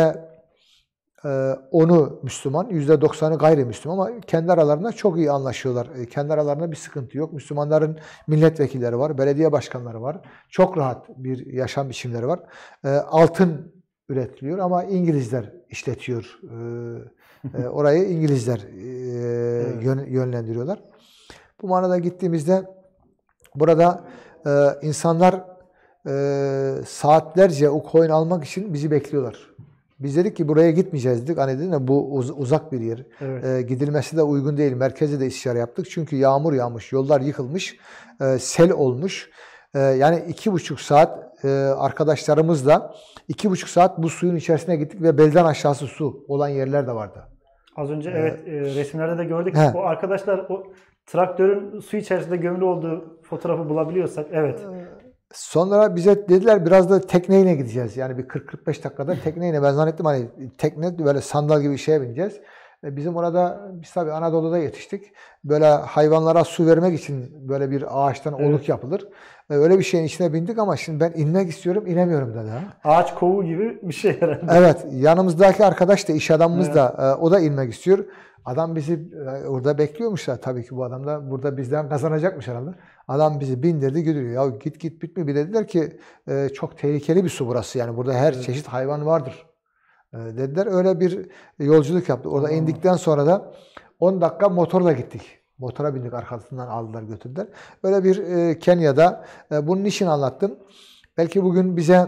%10'u Müslüman, %90'ı gayrimüslim ama kendi aralarında çok iyi anlaşıyorlar. Kendi aralarında bir sıkıntı yok. Müslümanların milletvekilleri var, belediye başkanları var. Çok rahat bir yaşam biçimleri var. Altın üretiliyor ama İngilizler işletiyor. Orayı İngilizler yönlendiriyorlar. Bu manada gittiğimizde burada insanlar saatlerce o coin almak için bizi bekliyorlar. Biz dedik ki buraya gitmeyeceğiz dedik. Hani dedim ya, bu uzak bir yer. Gidilmesi de uygun değil. Merkeze de istişare yaptık. Çünkü yağmur yağmış, yollar yıkılmış, sel olmuş. Yani 2,5 saat arkadaşlarımızla 2,5 saat bu suyun içerisine gittik ve belden aşağısı su olan yerler de vardı.
Az önce evet resimlerde de gördük.
He.
O arkadaşlar o traktörün su içerisinde gömülü olduğu fotoğrafı bulabiliyorsak evet.
Sonra bize dediler biraz da tekneyle gideceğiz. Yani bir 40-45 dakikada tekneyle. Ben zannettim hani tekne böyle sandal gibi bir şeye bineceğiz. Bizim orada biz tabii Anadolu'da yetiştik. Böyle hayvanlara su vermek için böyle bir ağaçtan oluk yapılır. Öyle bir şeyin içine bindik ama şimdi ben inmek istiyorum, inemiyorum dedi.
Ağaç kovuğu gibi bir şey herhalde.
Evet, yanımızdaki arkadaş da iş adamımız da o da inmek istiyor. Adam bizi orada bekliyormuşlar tabii ki bu adam da burada bizden kazanacakmış herhalde. Adam bizi bindirdi gidiyor. Ya git bitmiyor. Bir dediler ki çok tehlikeli bir su burası yani burada her çeşit hayvan vardır. Dediler öyle bir yolculuk yaptı. Orada indikten sonra da 10 dakika motorla gittik. Motora bindik arkasından aldılar götürdüler. Öyle bir Kenya'da bunun için anlattım. Belki bugün bize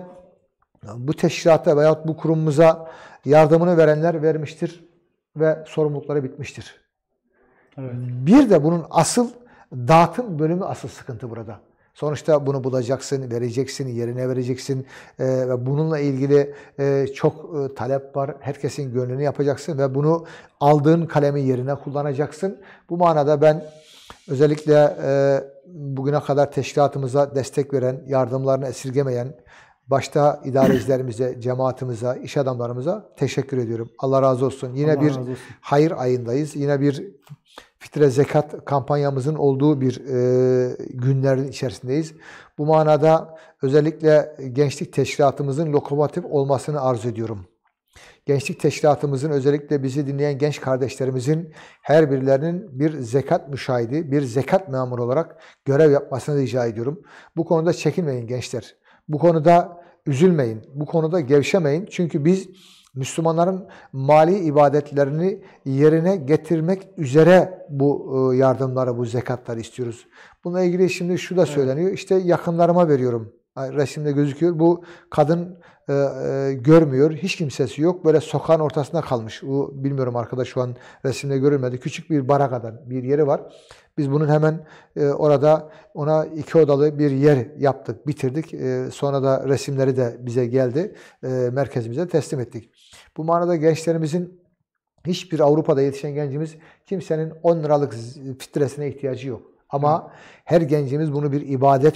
bu teşkilata veyahut bu kurumumuza yardımını verenler vermiştir ve sorumlulukları bitmiştir.
Evet.
Bir de bunun asıl dağıtım bölümü asıl sıkıntı burada. Sonuçta bunu bulacaksın, vereceksin, yerine vereceksin ve bununla ilgili çok talep var. Herkesin gönlünü yapacaksın ve bunu aldığın kalemi yerine kullanacaksın. Bu manada ben özellikle bugüne kadar teşkilatımıza destek veren, yardımlarını esirgemeyen, başta idarecilerimize, cemaatimize, iş adamlarımıza teşekkür ediyorum. Allah razı olsun. Yine
Allah
bir
razı olsun.
hayır ayındayız. Yine bir fitre zekat kampanyamızın olduğu bir günlerin içerisindeyiz. Bu manada özellikle gençlik teşkilatımızın lokomotif olmasını arzu ediyorum. Gençlik teşkilatımızın özellikle bizi dinleyen genç kardeşlerimizin her birilerinin bir zekat müşahidi, bir zekat memuru olarak görev yapmasını rica ediyorum. Bu konuda çekinmeyin gençler. Bu konuda üzülmeyin. Bu konuda gevşemeyin. Çünkü biz Müslümanların mali ibadetlerini yerine getirmek üzere bu yardımları, bu zekatları istiyoruz. Bununla ilgili şimdi şu da söyleniyor. İşte yakınlarıma veriyorum. Resimde gözüküyor. Bu kadın görmüyor. Hiç kimsesi yok. Böyle sokağın ortasında kalmış. Bu bilmiyorum arkadaş şu an resimde görülmedi. Küçük bir barakadan bir yeri var. Biz bunun hemen orada ona 2 odalı bir yer yaptık, bitirdik. Sonra da resimleri de bize geldi. Merkezimize teslim ettik. Bu manada gençlerimizin hiçbir Avrupa'da yetişen gencimiz kimsenin 10 liralık fitresine ihtiyacı yok. Ama her gencimiz bunu bir ibadet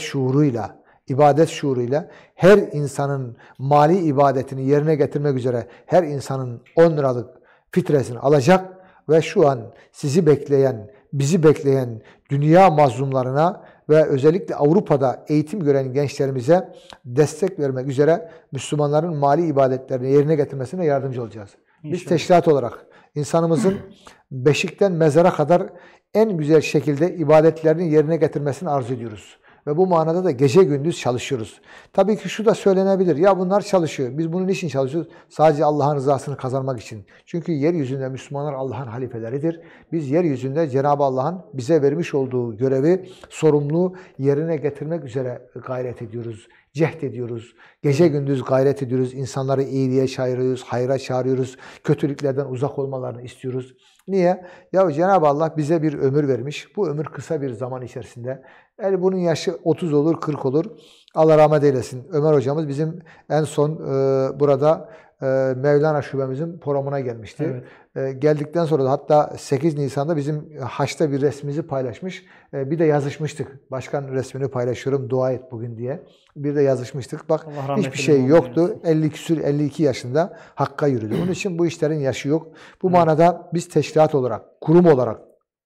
şuuruyla her insanın mali ibadetini yerine getirmek üzere her insanın 10 liralık fitresini alacak ve şu an sizi bekleyen, bizi bekleyen dünya mazlumlarına ve özellikle Avrupa'da eğitim gören gençlerimize destek vermek üzere Müslümanların mali ibadetlerini yerine getirmesine yardımcı olacağız. Biz teşkilat olarak insanımızın beşikten mezara kadar en güzel şekilde ibadetlerini yerine getirmesini arzu ediyoruz. Ve bu manada da gece gündüz çalışıyoruz. Tabii ki şu da söylenebilir. Ya bunlar çalışıyor. Biz bunun için çalışıyoruz? Sadece Allah'ın rızasını kazanmak için. Çünkü yeryüzünde Müslümanlar Allah'ın halifeleridir. Biz yeryüzünde Cenab-ı Allah'ın bize vermiş olduğu görevi, sorumluluğu yerine getirmek üzere gayret ediyoruz. Cehd ediyoruz. Gece gündüz gayret ediyoruz. İnsanları iyiliğe çağırıyoruz, hayra çağırıyoruz. Kötülüklerden uzak olmalarını istiyoruz. Niye? Ya Cenab-ı Allah bize bir ömür vermiş. Bu ömür kısa bir zaman içerisinde. Bunun yaşı 30 olur, 40 olur. Allah rahmet eylesin. Ömer hocamız bizim en son burada Mevlana şubemizin programına gelmişti. Evet. Geldikten sonra da hatta 8 Nisan'da bizim haçta bir resmimizi paylaşmış. Bir de yazışmıştık. Başkan resmini paylaşıyorum, dua et bugün diye. Bir de yazışmıştık. Bak hiçbir şey yoktu. 52 yaşında Hakk'a yürüdü. Onun için bu işlerin yaşı yok. Bu manada biz teşkilat olarak, kurum olarak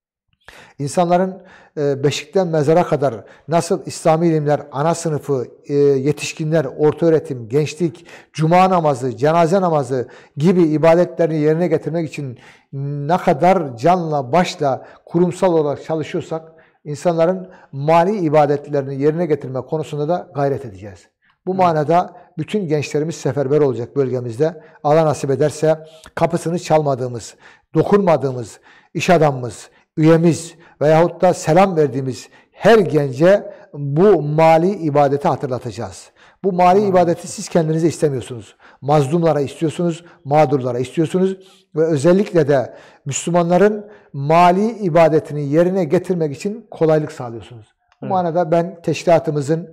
İnsanların beşikten mezara kadar nasıl İslami ilimler, ana sınıfı, yetişkinler, ortaöğretim, gençlik, cuma namazı, cenaze namazı gibi ibadetlerini yerine getirmek için ne kadar canla başla kurumsal olarak çalışıyorsak insanların mali ibadetlerini yerine getirme konusunda da gayret edeceğiz. Bu manada bütün gençlerimiz seferber olacak bölgemizde. Allah nasip ederse kapısını çalmadığımız, dokunmadığımız iş adamımız, üyemiz veyahut da selam verdiğimiz her gence bu mali ibadeti hatırlatacağız. Bu mali ibadeti siz kendinize istemiyorsunuz. Mazlumlara istiyorsunuz, mağdurlara istiyorsunuz ve özellikle de Müslümanların mali ibadetini yerine getirmek için kolaylık sağlıyorsunuz. Bu manada ben teşkilatımızın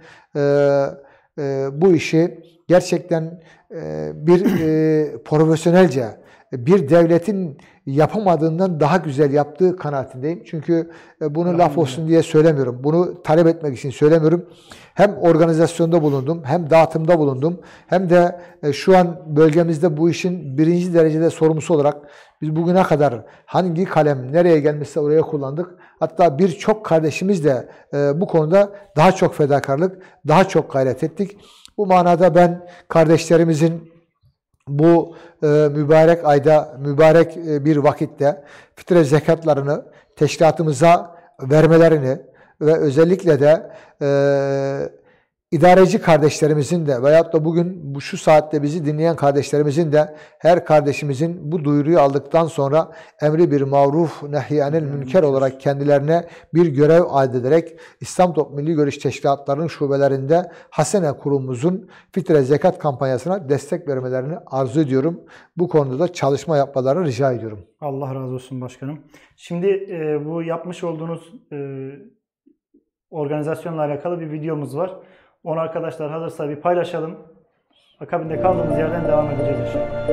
bu işi gerçekten bir profesyonelce bir devletin yapamadığından daha güzel yaptığı kanaatindeyim. Çünkü bunu laf olsun diye söylemiyorum. Bunu talep etmek için söylemiyorum. Hem organizasyonda bulundum, hem dağıtımda bulundum, hem de şu an bölgemizde bu işin birinci derecede sorumlusu olarak biz bugüne kadar hangi kalem nereye gelmişse oraya kullandık. Hatta birçok kardeşimiz de bu konuda daha çok fedakarlık, daha çok gayret ettik. Bu manada ben kardeşlerimizin bu mübarek ayda, mübarek bir vakitte fitre zekatlarını teşkilatımıza vermelerini ve özellikle de idareci kardeşlerimizin de veyahut da bugün şu saatte bizi dinleyen kardeşlerimizin de her kardeşimizin bu duyuruyu aldıktan sonra emri bir maruf nehyanil münker olarak kendilerine bir görev addederek İslam Toplum Milli Görüş Teşkilatlarının şubelerinde Hasene kurumumuzun fitre zekat kampanyasına destek vermelerini arzu ediyorum. Bu konuda da çalışma yapmalarını rica ediyorum.
Allah razı olsun başkanım. Şimdi bu yapmış olduğunuz organizasyonla alakalı bir videomuz var. Onu arkadaşlar hazırsa bir paylaşalım. Akabinde kaldığımız yerden devam edeceğiz inşallah.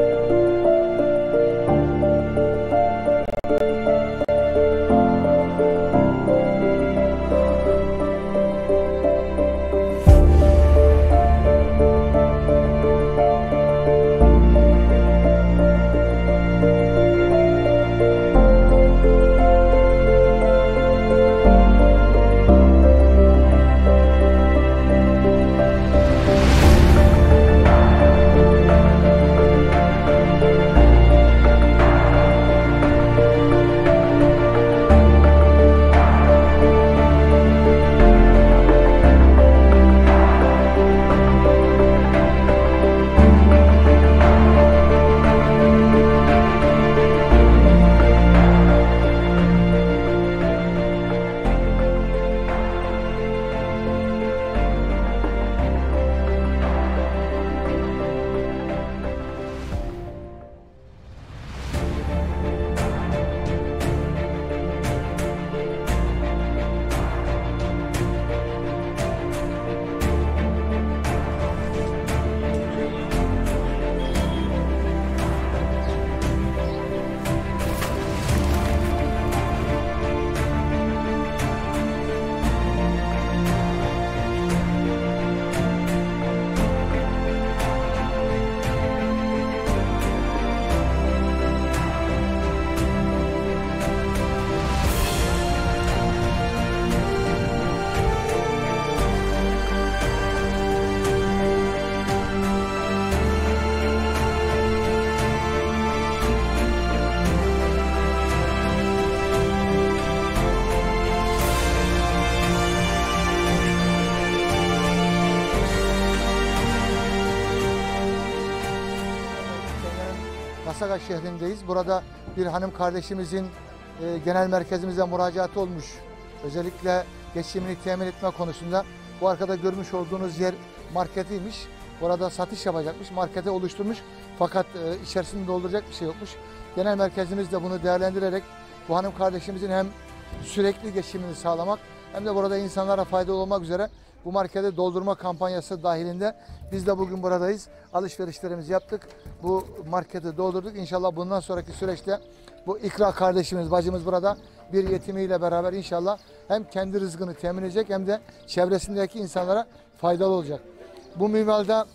Masaka şehrindeyiz. Burada bir hanım kardeşimizin genel merkezimize müracaatı olmuş. Özellikle geçimini temin etme konusunda. Bu arkada görmüş olduğunuz yer marketiymiş. Burada satış yapacakmış. Markete oluşturmuş. Fakat içerisini dolduracak bir şey yokmuş. Genel merkezimiz de bunu değerlendirerek bu hanım kardeşimizin hem sürekli geçimini sağlamak hem de burada insanlara faydalı olmak üzere bu markete doldurma kampanyası dahilinde biz de bugün buradayız. Alışverişlerimizi yaptık. Bu marketi doldurduk. İnşallah bundan sonraki süreçte bu İkra kardeşimiz, bacımız burada bir yetimiyle beraber inşallah hem kendi rızkını temin edecek hem de çevresindeki insanlara faydalı olacak. Bu minvalde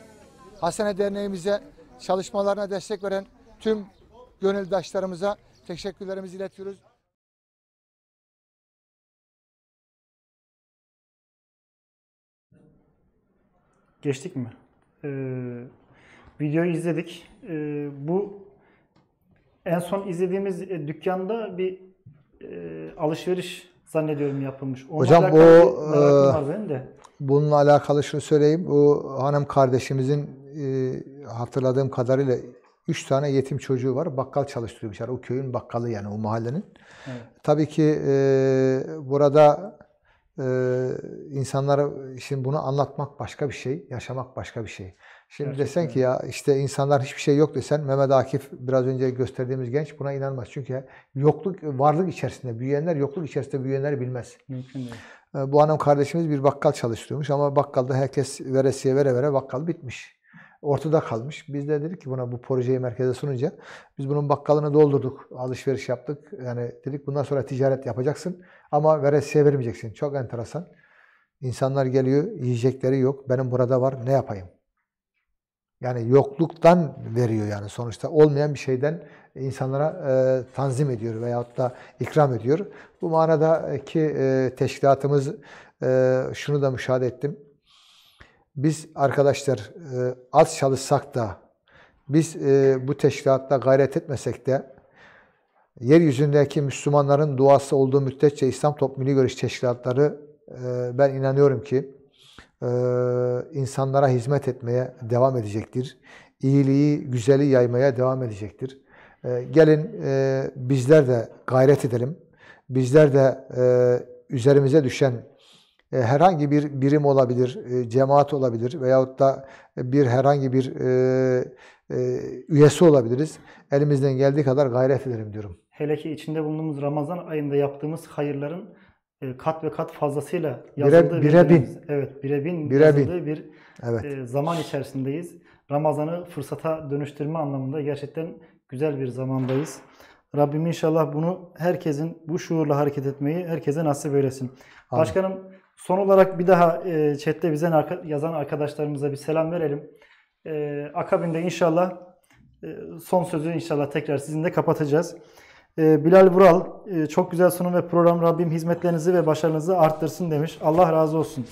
Hasene Derneğimize çalışmalarına destek veren tüm gönüldaşlarımıza teşekkürlerimizi iletiyoruz.
Geçtik mi? Videoyu izledik. Bu en son izlediğimiz dükkanda bir alışveriş zannediyorum yapılmış. Onunla
hocam
alakalı bir merakım var benim de.
Bununla alakalı şunu söyleyeyim. Bu hanım kardeşimizin hatırladığım kadarıyla 3 tane yetim çocuğu var. Bakkal çalıştırıyormuş. Yani o köyün bakkalı, yani o mahallenin. Evet. Tabii ki burada insanlara şimdi bunu anlatmak başka bir şey, yaşamak başka bir şey. Şimdi gerçekten desen ki ya işte insanlar hiçbir şey yok desen, Mehmet Akif biraz önce gösterdiğimiz genç buna inanmaz. Çünkü yokluk, varlık içerisinde büyüyenler, yokluk içerisinde büyüyenleri bilmez. Mümkün değil. Bu hanım kardeşimiz bir bakkal çalıştırıyormuş ama bakkalda herkes veresiye vere vere bakkal bitmiş. ortada kalmış. Biz de dedik ki buna, bu projeyi merkeze sununca biz bunun bakkalını doldurduk. Alışveriş yaptık. Yani dedik bundan sonra ticaret yapacaksın ama veresiye vermeyeceksin. Çok enteresan. İnsanlar geliyor, yiyecekleri yok. Benim burada var, ne yapayım? Yani yokluktan veriyor yani, sonuçta olmayan bir şeyden insanlara tanzim ediyor veyahut da ikram ediyor. Bu manadaki teşkilatımız, şunu da müşahede ettim. Biz arkadaşlar az çalışsak da, biz bu teşkilatta gayret etmesek de, yeryüzündeki Müslümanların duası olduğu müddetçe İslam Toplum Milli Görüş Teşkilatları, ben inanıyorum ki insanlara hizmet etmeye devam edecektir. İyiliği, güzeli yaymaya devam edecektir. Gelin bizler de gayret edelim. Bizler de üzerimize düşen herhangi bir birim olabilir, cemaat olabilir veyahut da herhangi bir üyesi olabiliriz. Elimizden geldiği kadar gayret edelim diyorum.
Hele ki içinde bulunduğumuz Ramazan ayında yaptığımız hayırların kat ve kat fazlasıyla yazıldığı
bire bin.
Evet, bire bin
Bire
yazıldığı bir
Evet.
zaman içerisindeyiz. Ramazan'ı fırsata dönüştürme anlamında gerçekten güzel bir zamandayız. Rabbim inşallah bunu herkesin bu şuurla hareket etmeyi herkese nasip eylesin.
Amin.
Başkanım, son olarak bir daha chatte bize yazan arkadaşlarımıza bir selam verelim. Akabinde inşallah son sözü inşallah tekrar sizinle kapatacağız. Bilal Vural, çok güzel sunum ve program, Rabbim hizmetlerinizi ve başarınızı arttırsın demiş. Allah razı olsun.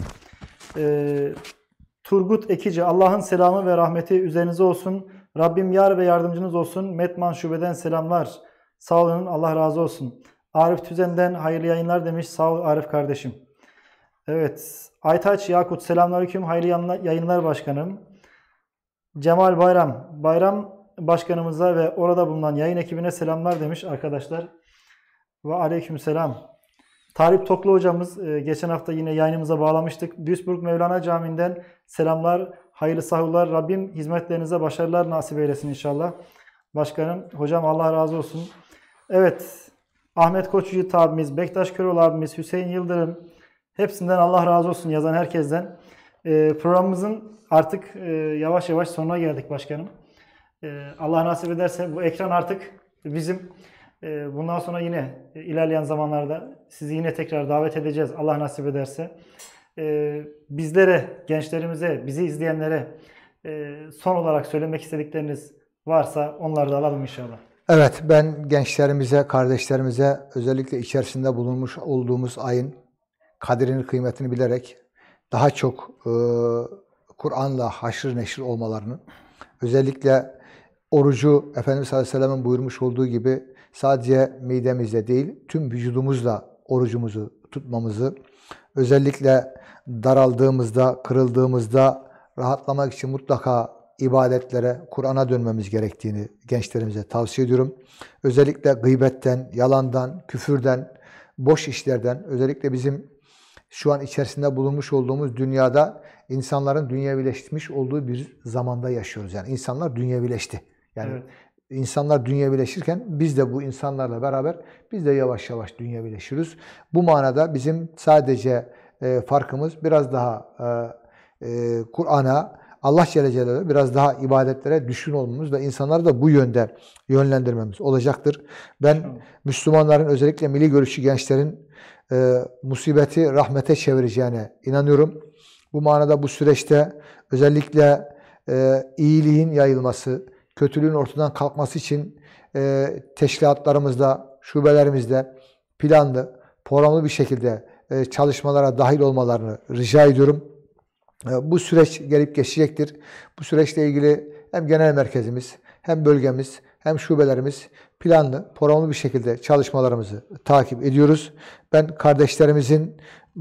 Turgut Ekici, Allah'ın selamı ve rahmeti üzerinize olsun. Rabbim yar ve yardımcınız olsun. Metman Şube'den selamlar. Sağ olun, Allah razı olsun. Arif Tüzen'den hayırlı yayınlar demiş. Sağ ol Arif kardeşim. Evet. Aytaç Yakut, selamünaleyküm. Hayırlı yayınlar başkanım. Cemal Bayram başkanımıza ve orada bulunan yayın ekibine selamlar demiş arkadaşlar. Ve aleykümselam. Talip Toklu hocamız, geçen hafta yine yayınımıza bağlamıştık. Duisburg Mevlana Camii'nden selamlar, hayırlı sahurlar. Rabbim hizmetlerinize başarılar nasip eylesin inşallah. Başkanım, hocam Allah razı olsun. Evet, Ahmet Koç Yiğit abimiz, Bektaş Köroğlu abimiz, Hüseyin Yıldırım, hepsinden Allah razı olsun, yazan herkesten. Programımızın artık yavaş yavaş sonuna geldik başkanım. Allah nasip ederse bu ekran artık bizim. Bundan sonra yine ilerleyen zamanlarda sizi yine tekrar davet edeceğiz Allah nasip ederse. Bizlere, gençlerimize, bizi izleyenlere son olarak söylemek istedikleriniz varsa onları da alalım inşallah.
Evet, ben gençlerimize, kardeşlerimize, özellikle içerisinde bulunmuş olduğumuz ayın kadrini, kıymetini bilerek daha çok Kur'an'la haşır neşir olmalarını, özellikle orucu Efendimiz sallallahu aleyhi ve sellem'in buyurmuş olduğu gibi sadece midemizle değil, tüm vücudumuzla orucumuzu tutmamızı, özellikle daraldığımızda, kırıldığımızda rahatlamak için mutlaka ibadetlere, Kur'an'a dönmemiz gerektiğini gençlerimize tavsiye ediyorum. Özellikle gıybetten, yalandan, küfürden, boş işlerden, özellikle bizim şu an içerisinde bulunmuş olduğumuz dünyada insanların dünyevileşmiş olduğu bir zamanda yaşıyoruz. Yani insanlar dünyevileşti. Yani evet. İnsanlar dünyevileşirken biz de bu insanlarla beraber biz de yavaş yavaş dünyevileşiyoruz. Bu manada bizim sadece farkımız biraz daha Kur'an'a, Allah Celle Celaluhu biraz daha ibadetlere düşkün olmamız ve insanları da bu yönde yönlendirmemiz olacaktır. Ben Müslümanların, özellikle milli görüşçü gençlerin musibeti rahmete çevireceğine inanıyorum. Bu manada bu süreçte özellikle iyiliğin yayılması, kötülüğün ortadan kalkması için teşkilatlarımızda, şubelerimizde planlı, programlı bir şekilde çalışmalara dahil olmalarını rica ediyorum. Bu süreç gelip geçecektir. Bu süreçle ilgili hem genel merkezimiz, hem bölgemiz, hem şubelerimiz planlı, programlı bir şekilde çalışmalarımızı takip ediyoruz. Ben kardeşlerimizin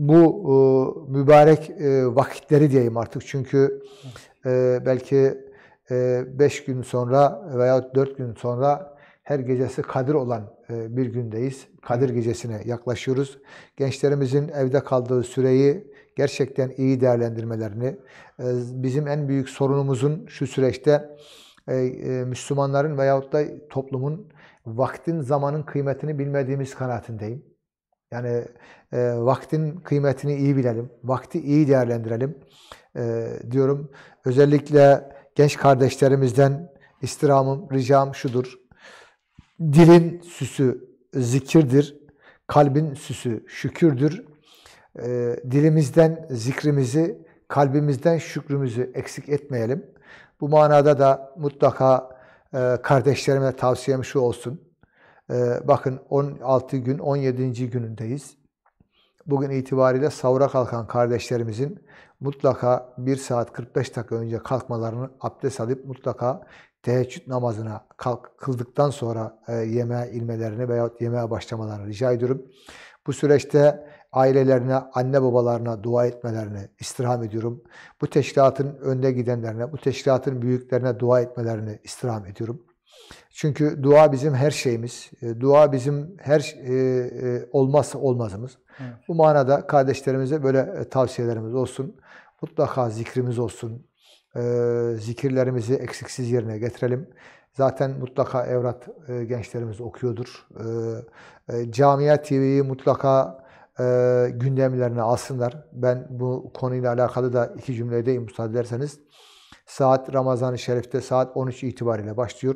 bu mübarek vakitleri diyeyim artık. Çünkü belki 5 gün sonra veya 4 gün sonra her gecesi Kadir olan bir gündeyiz. Kadir gecesine yaklaşıyoruz. Gençlerimizin evde kaldığı süreyi gerçekten iyi değerlendirmelerini, bizim en büyük sorunumuzun şu süreçte Müslümanların veyahut da toplumun vaktin, zamanın kıymetini bilmediğimiz kanaatindeyim. Yani vaktin kıymetini iyi bilelim, vakti iyi değerlendirelim diyorum. Özellikle genç kardeşlerimizden istirhamım, ricam şudur. Dilin süsü zikirdir, kalbin süsü şükürdür. Dilimizden zikrimizi, kalbimizden şükrümüzü eksik etmeyelim. Bu manada da mutlaka kardeşlerime tavsiyem şu olsun. Bakın 16 gün, 17. günündeyiz. Bugün itibariyle sahura kalkan kardeşlerimizin mutlaka 1 saat 45 dakika önce kalkmalarını, abdest alıp mutlaka teheccüd namazına kıldıktan sonra yemeğe inmelerini veyahut yemeğe başlamalarını rica ediyorum. Bu süreçte ailelerine, anne babalarına dua etmelerini istirham ediyorum. Bu teşkilatın önde gidenlerine, bu teşkilatın büyüklerine dua etmelerini istirham ediyorum. Çünkü dua bizim her şeyimiz. Dua bizim her olmazsa olmazımız. Evet. Bu manada kardeşlerimize böyle tavsiyelerimiz olsun. Mutlaka zikrimiz olsun. Zikirlerimizi eksiksiz yerine getirelim. Zaten mutlaka evrat gençlerimiz okuyordur. Camia TV'yi mutlaka gündemlerine alsınlar. Ben bu konuyla alakalı da 2 cümledeyim müsaade ederseniz. Saat Ramazan-ı Şerif'te saat 13 itibariyle başlıyor.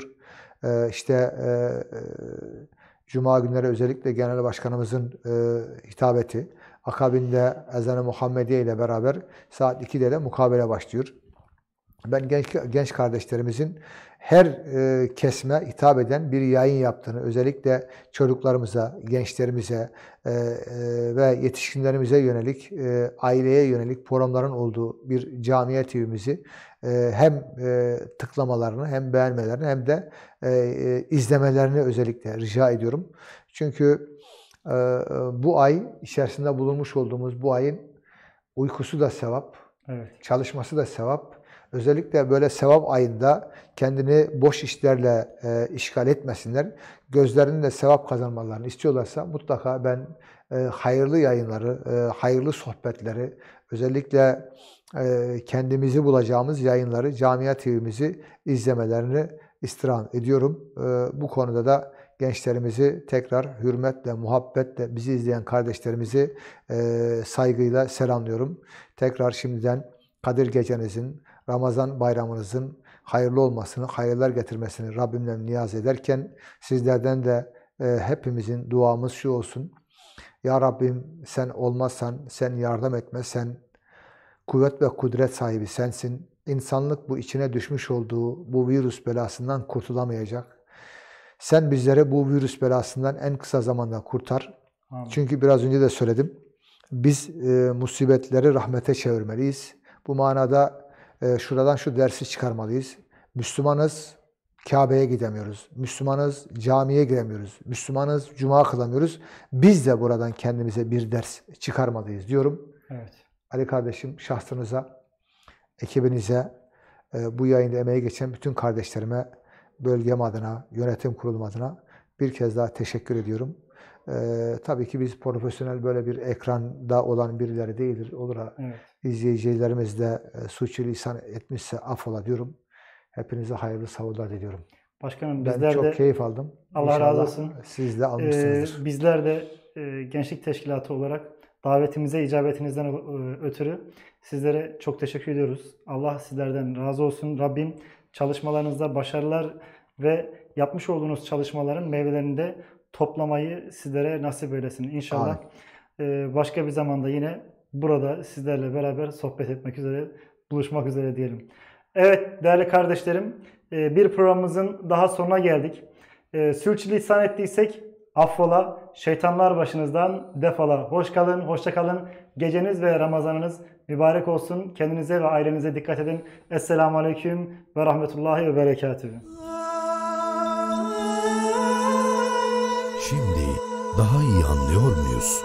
Cuma günleri özellikle Genel Başkanımızın hitabeti, akabinde ezan-ı Muhammediye ile beraber saat 2'de de mukabele başlıyor. Ben genç kardeşlerimizin her kesme hitap eden bir yayın yaptığını, özellikle çocuklarımıza, gençlerimize ve yetişkinlerimize yönelik, aileye yönelik programların olduğu bir Camia TV'mizi hem tıklamalarını, hem beğenmelerini, hem de izlemelerini özellikle rica ediyorum. Çünkü bu ay içerisinde bulunmuş olduğumuz bu ayın uykusu da sevap, evet, çalışması da sevap. Özellikle böyle sevap ayında kendini boş işlerle işgal etmesinler. Gözlerinin de sevap kazanmalarını istiyorlarsa mutlaka ben hayırlı yayınları, hayırlı sohbetleri, özellikle kendimizi bulacağımız yayınları, Camia TV'mizi izlemelerini istirham ediyorum. Bu konuda da gençlerimizi tekrar hürmetle, muhabbetle bizi izleyen kardeşlerimizi saygıyla selamlıyorum. Tekrar şimdiden Kadir Gecenizin, Ramazan bayramınızın hayırlı olmasını, hayırlar getirmesini Rabbimden niyaz ederken sizlerden de hepimizin duamız şu olsun. Ya Rabbim sen olmazsan, sen yardım etmezsen, kuvvet ve kudret sahibi sensin. İnsanlık bu içine düşmüş olduğu bu virüs belasından kurtulamayacak. Sen bizleri bu virüs belasından en kısa zamanda kurtar. Amin. Çünkü biraz önce de söyledim. Biz musibetleri rahmete çevirmeliyiz. Bu manada şuradan şu dersi çıkarmalıyız. Müslümanız, Kabe'ye gidemiyoruz. Müslümanız, camiye giremiyoruz. Müslümanız, cuma kılamıyoruz. Biz de buradan kendimize bir ders çıkarmalıyız diyorum. Evet. Ali kardeşim, şahsınıza, ekibinize, bu yayında emeği geçen bütün kardeşlerime, bölgem adına, yönetim kurulum adına bir kez daha teşekkür ediyorum. Tabii ki biz profesyonel böyle bir ekranda olan birileri değildir. Olur ha, evet, izleyicilerimiz de suçülisan etmişse affola diyorum. Hepinize hayırlı savurlar diliyorum.
Başkanım
ben
bizler
çok
de
keyif aldım.
Allah İnşallah razı olsun.
Siz de almışsınızdır.
Bizler de Gençlik Teşkilatı olarak davetimize icabetinizden ötürü sizlere çok teşekkür ediyoruz. Allah sizlerden razı olsun. Rabbim çalışmalarınızda başarılar ve yapmış olduğunuz çalışmaların meyvelerini de toplamayı sizlere nasip eylesin. İnşallah başka bir zamanda yine burada sizlerle beraber sohbet etmek üzere, buluşmak üzere diyelim. Evet değerli kardeşlerim, bir programımızın daha sonuna geldik. Sürçülisan ettiysek affola, şeytanlar başınızdan defola. Hoş kalın, hoşça kalın. Geceniz ve Ramazanınız mübarek olsun. Kendinize ve ailenize dikkat edin. Esselamu Aleyküm ve Rahmetullahi ve Berekatühü.
Şimdi daha iyi anlıyor muyuz?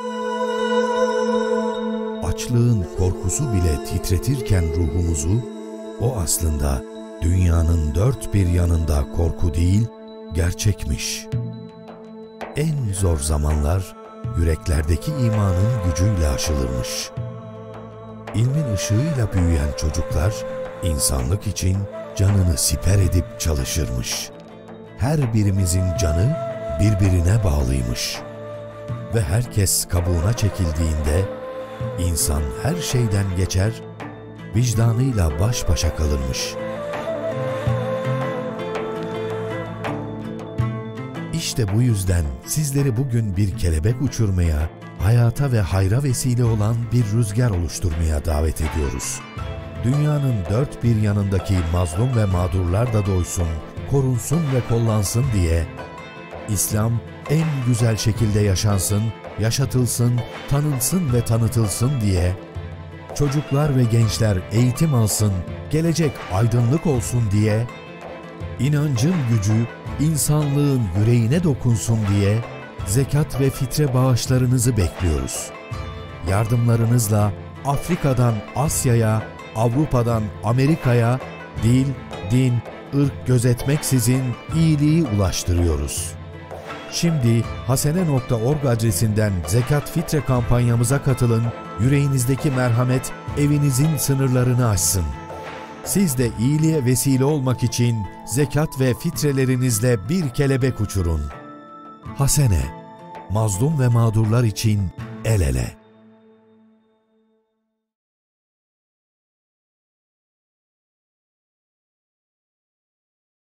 Açlığın korkusu bile titretirken ruhumuzu, o aslında dünyanın dört bir yanında korku değil, gerçekmiş. En zor zamanlar yüreklerdeki imanın gücüyle aşılırmış. İlmin ışığıyla büyüyen çocuklar, insanlık için canını siper edip çalışırmış. Her birimizin canı birbirine bağlıymış. Ve herkes kabuğuna çekildiğinde, insan her şeyden geçer, vicdanıyla baş başa kalırmış. İşte bu yüzden sizleri bugün bir kelebek uçurmaya, hayata ve hayra vesile olan bir rüzgar oluşturmaya davet ediyoruz. Dünyanın dört bir yanındaki mazlum ve mağdurlar da doysun, korunsun ve kollansın diye, İslam en güzel şekilde yaşansın, yaşatılsın, tanınsın ve tanıtılsın diye, çocuklar ve gençler eğitim alsın, gelecek aydınlık olsun diye, inancın gücü insanlığın yüreğine dokunsun diye zekat ve fitre bağışlarınızı bekliyoruz. Yardımlarınızla Afrika'dan Asya'ya, Avrupa'dan Amerika'ya dil, din, ırk gözetmeksizin iyiliği ulaştırıyoruz. Şimdi hasene.org adresinden zekat fitre kampanyamıza katılın, yüreğinizdeki merhamet evinizin sınırlarını aşsın. Siz de iyiliğe vesile olmak için zekat ve fitrelerinizle bir kelebek uçurun. Hasene, mazlum ve mağdurlar için el ele.